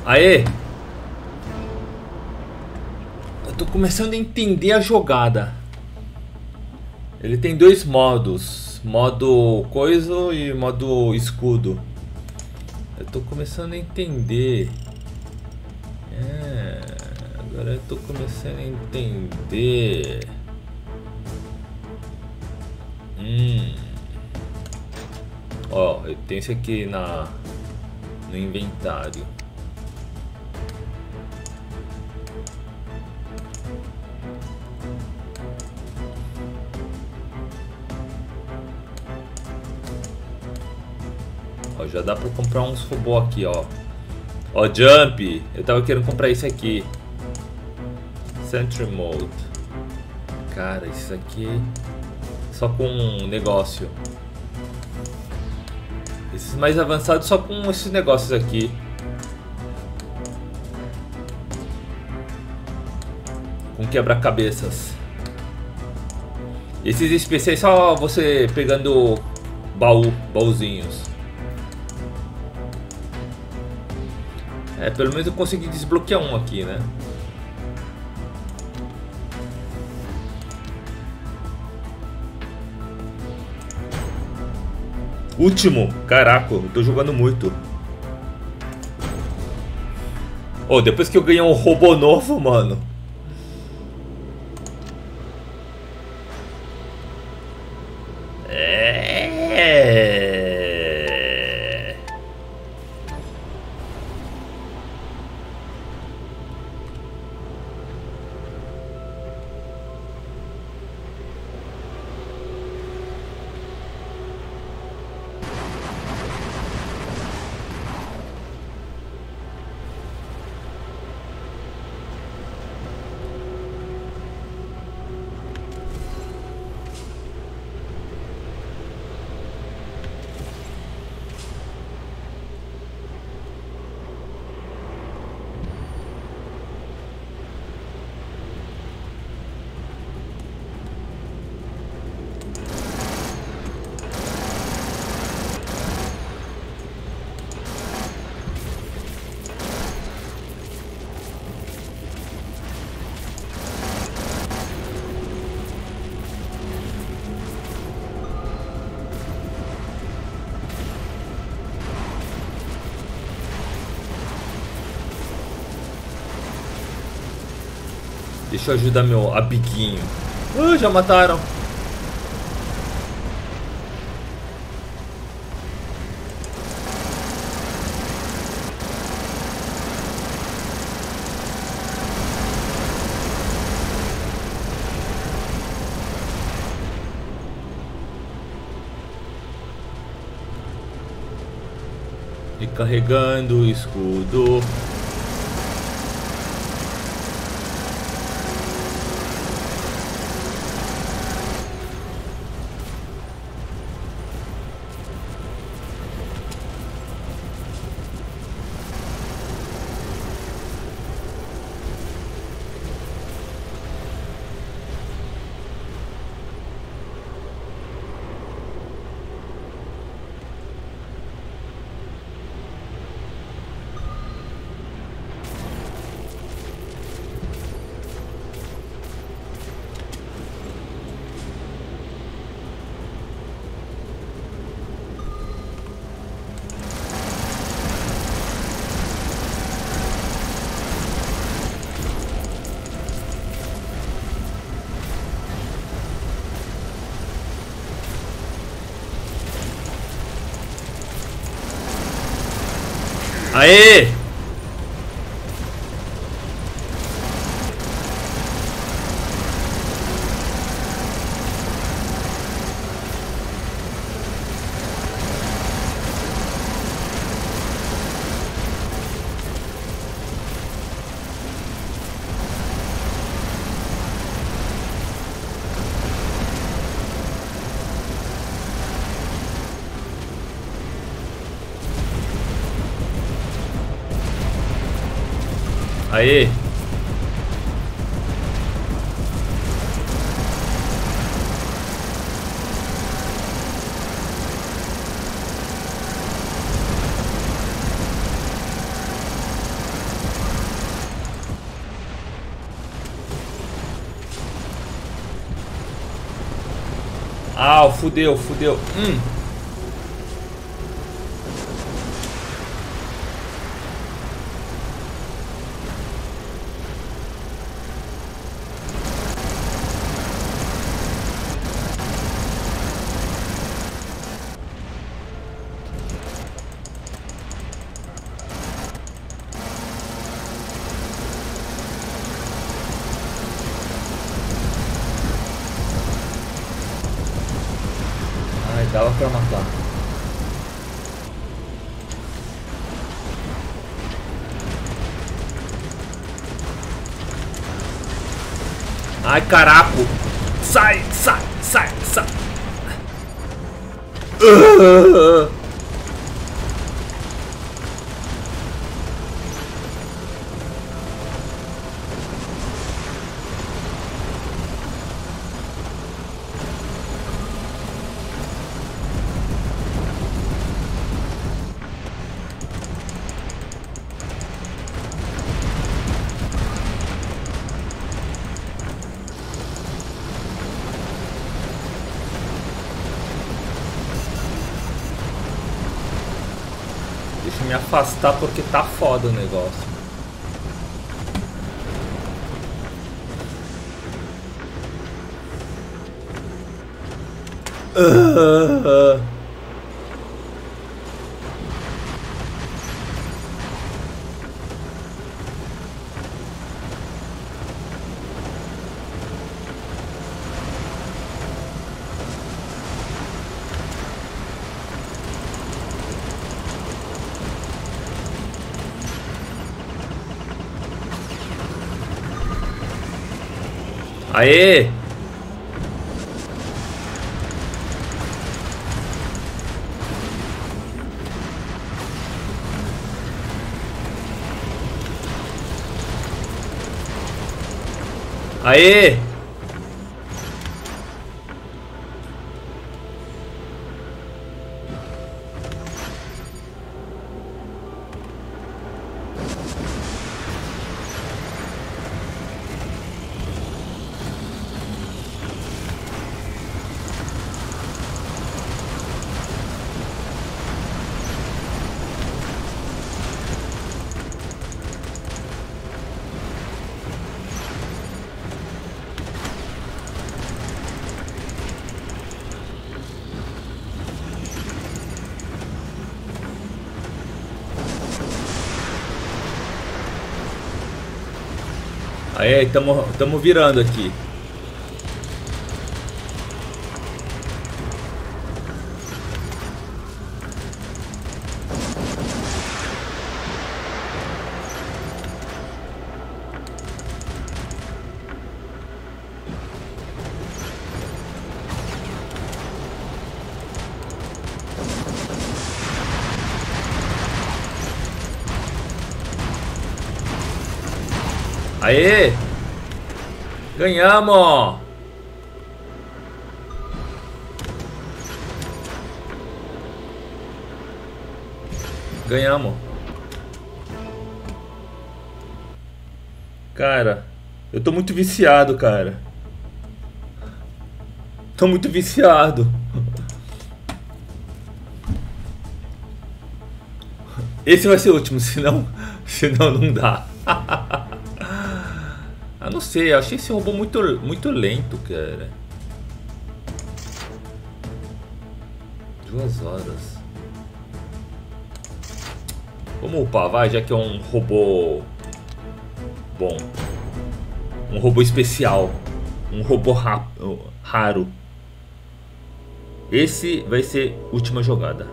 Speaker 1: Aê! Eu tô começando a entender a jogada. Ele tem dois modos. Modo coisa e modo escudo. Eu tô começando a entender. Agora eu tô começando a entender. Ó, eu tenho isso aqui no inventário. Ó, já dá pra comprar uns robô aqui, ó. Ó, Jump. Eu tava querendo comprar isso aqui. Sentry Mode. Cara, isso aqui só com um negócio. Esses mais avançados só com esses negócios aqui. Com quebra-cabeças. Esses especiais só você pegando baúzinhos. Pelo menos eu consegui desbloquear um aqui, né? Último! Caraca, eu tô jogando muito. Oh, depois que eu ganhei um robô novo, mano. Deixa eu ajudar meu amiguinho. Já mataram. E carregando o escudo. Aê! Aê! Ah, fudeu, fudeu. Ai, dava pra matar. Ai, caraco! Sai, sai, sai, sai! Deixa eu me afastar porque tá foda o negócio. Aê! Aê! Aê, tamo virando aqui. Aê! Ganhamos! Ganhamos. Cara, eu tô muito viciado, cara. Tô muito viciado. Esse vai ser o último, senão não dá. Ah, não sei, eu achei esse robô muito lento, cara. 2 horas. Vamos upar, vai, já que é um robô bom. Um robô especial. Um robô raro. Esse vai ser a última jogada.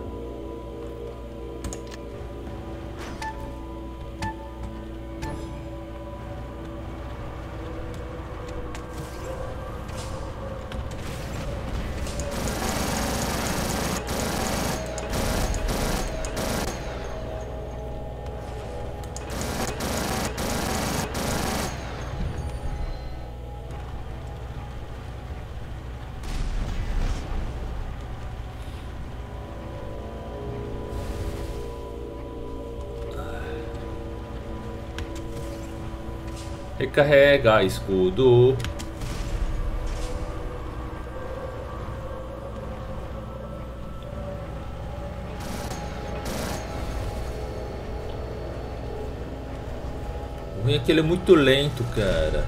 Speaker 1: Recarrega escudo. O ruim é que ele é muito lento, cara.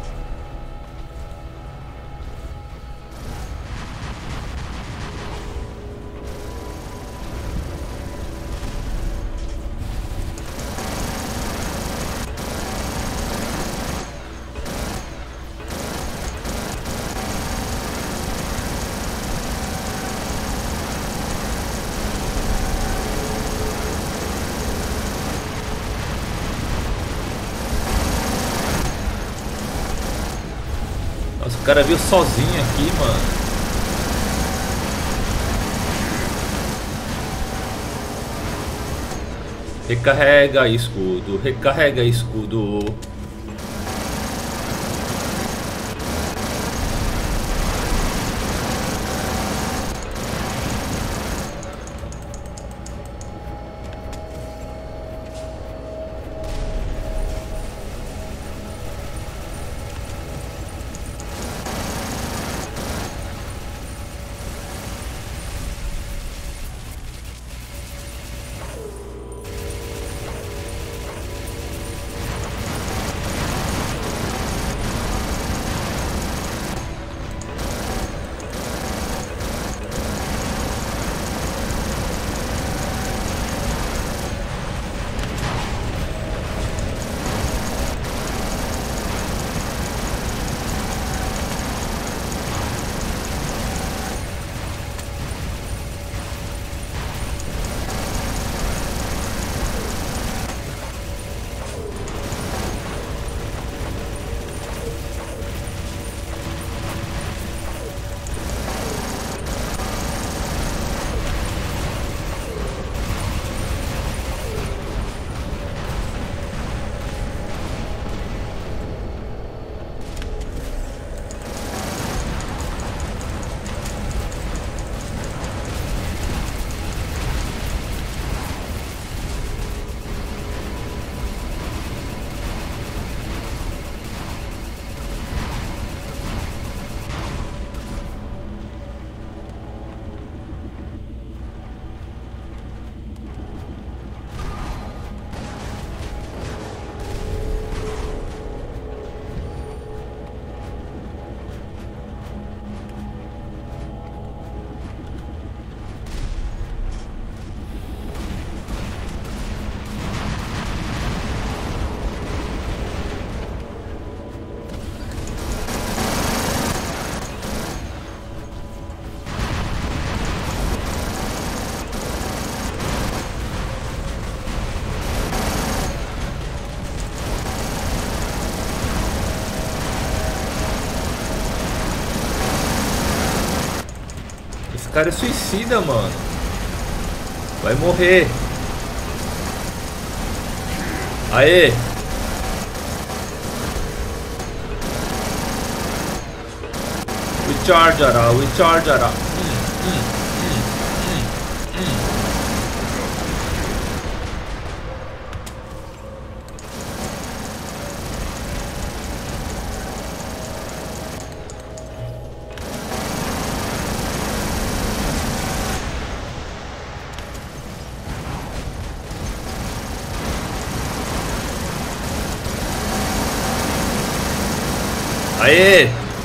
Speaker 1: Nossa, o cara veio sozinho aqui, mano. Recarrega escudo, recarrega escudo. Esse cara é suicida, mano. Vai morrer. Aê! We chargerá, we chargerá. Aê!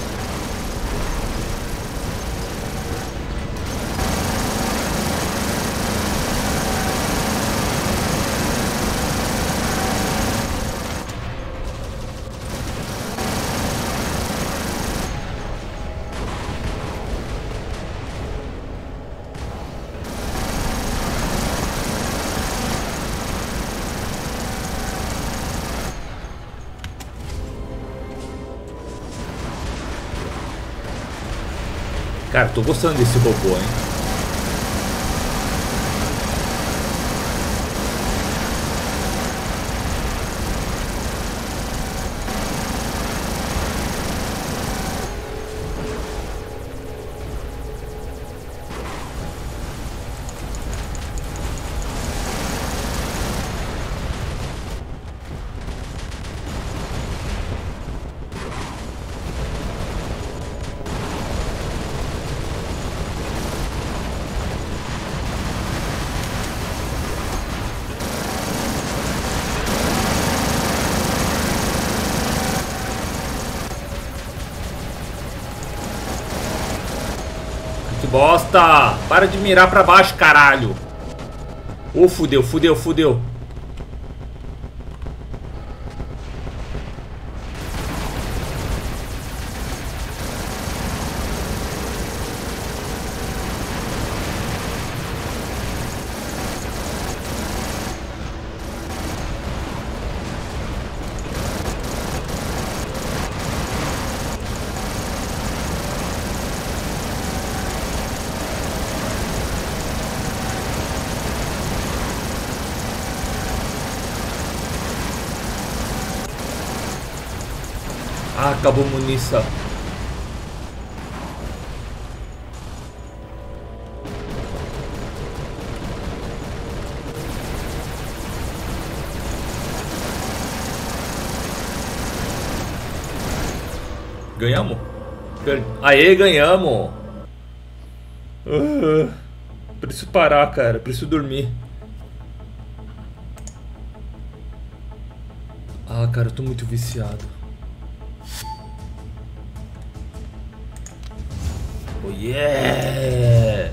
Speaker 1: Cara, tô gostando desse robô, hein? bosta! Para de mirar pra baixo, caralho! Ô, fudeu, fudeu, fudeu. Ah, acabou a munição. Ganhamos? Aê, ganhamos! Preciso parar, cara. Preciso dormir. Ah, cara, eu tô muito viciado. Oh, yeah!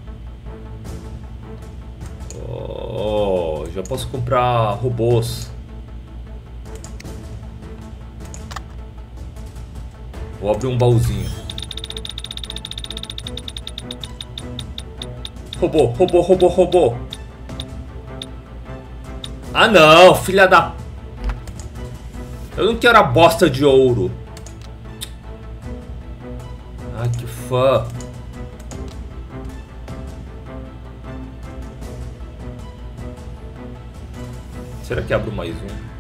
Speaker 1: Oh, já posso comprar robôs. Vou abrir um baúzinho. Robô, robô, robô, robô. Ah não, filha da... Eu não quero a bosta de ouro. Ai, que fã. Será que abro mais um?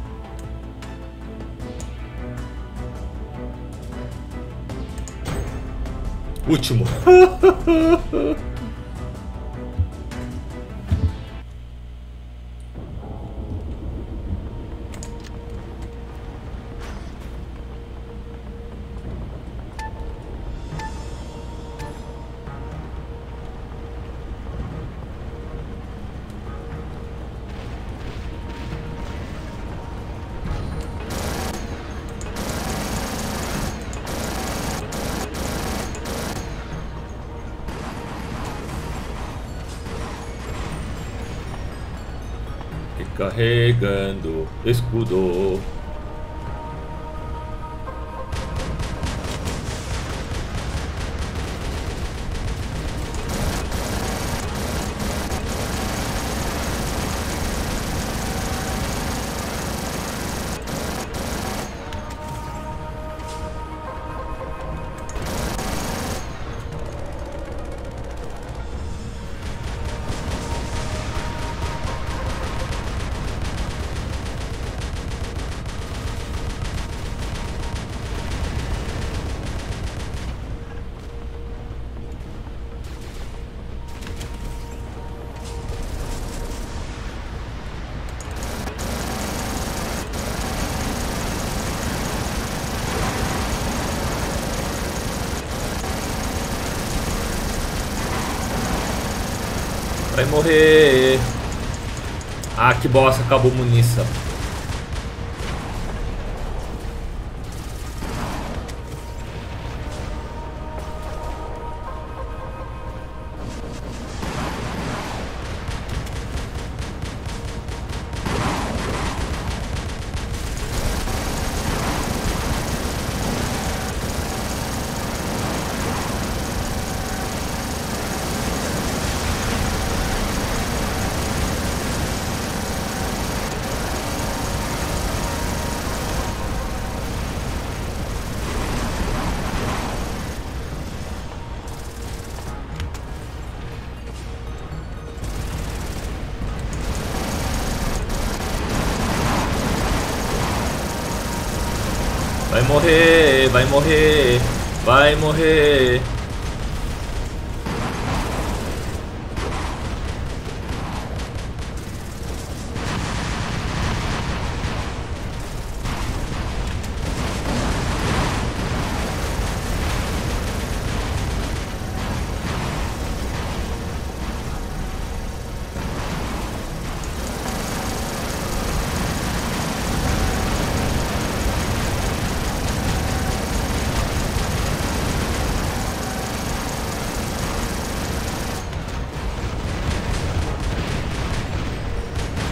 Speaker 1: Último. Carregando escudo. Vai morrer. Ah, que bosta, acabou a munição. Vai morrer, vai morrer, vai morrer.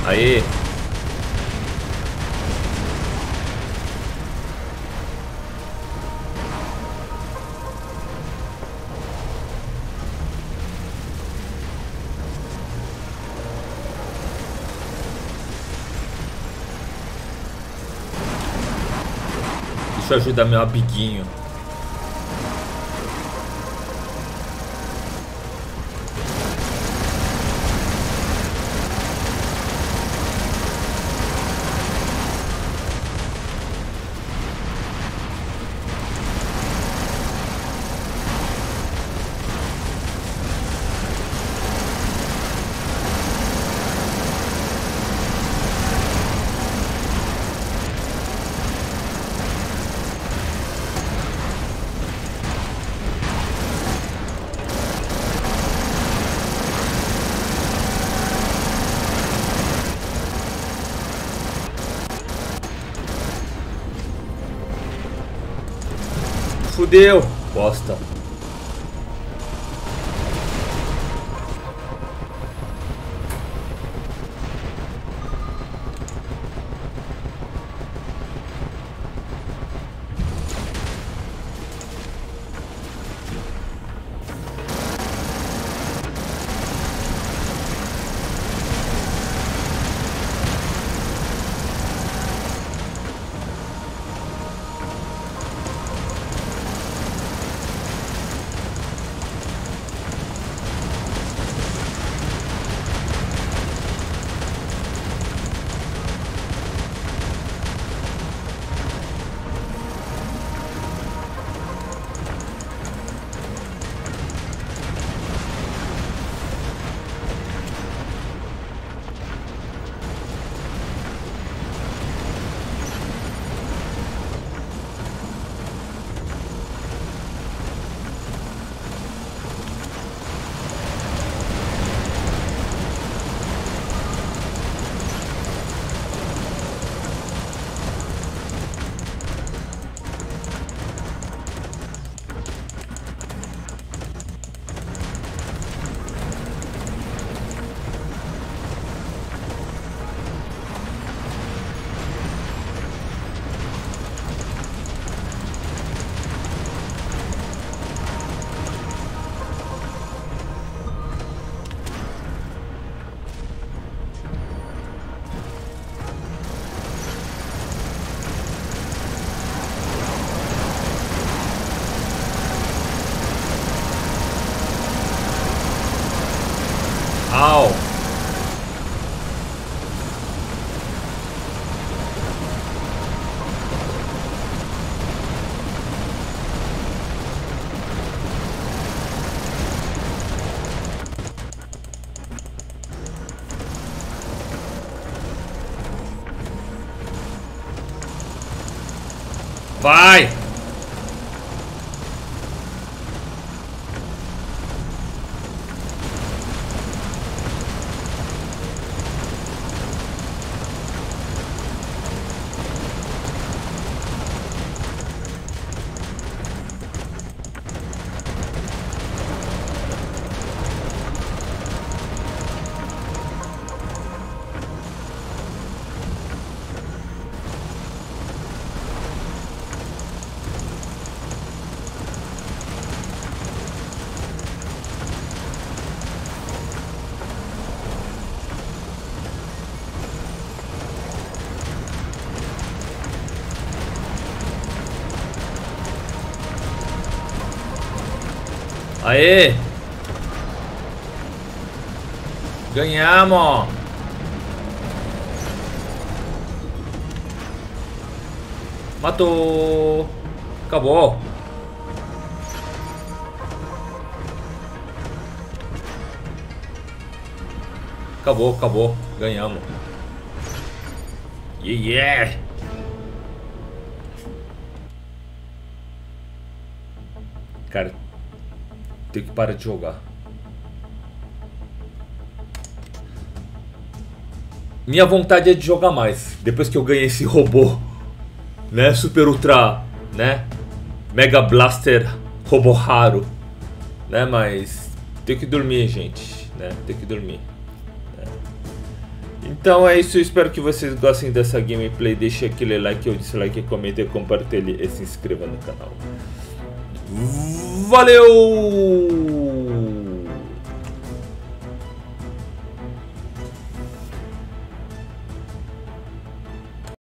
Speaker 1: Aê. Deixa eu ajudar meu amiguinho. Fudeu, bosta. Au! Vai! Aê! Ganhamos! Matou! Acabou! Acabou, acabou. Ganhamos. Yeah! Cara, tenho que parar de jogar. Minha vontade é de jogar mais. Depois que eu ganhei esse robô, né? Super Ultra, né? Mega Blaster robô raro, né? Mas tenho que dormir, gente, né? Tenho que dormir. Né? Então é isso, eu espero que vocês gostem dessa gameplay. Deixe aquele like ou dislike, comente, compartilhe e se inscreva no canal. Valeu!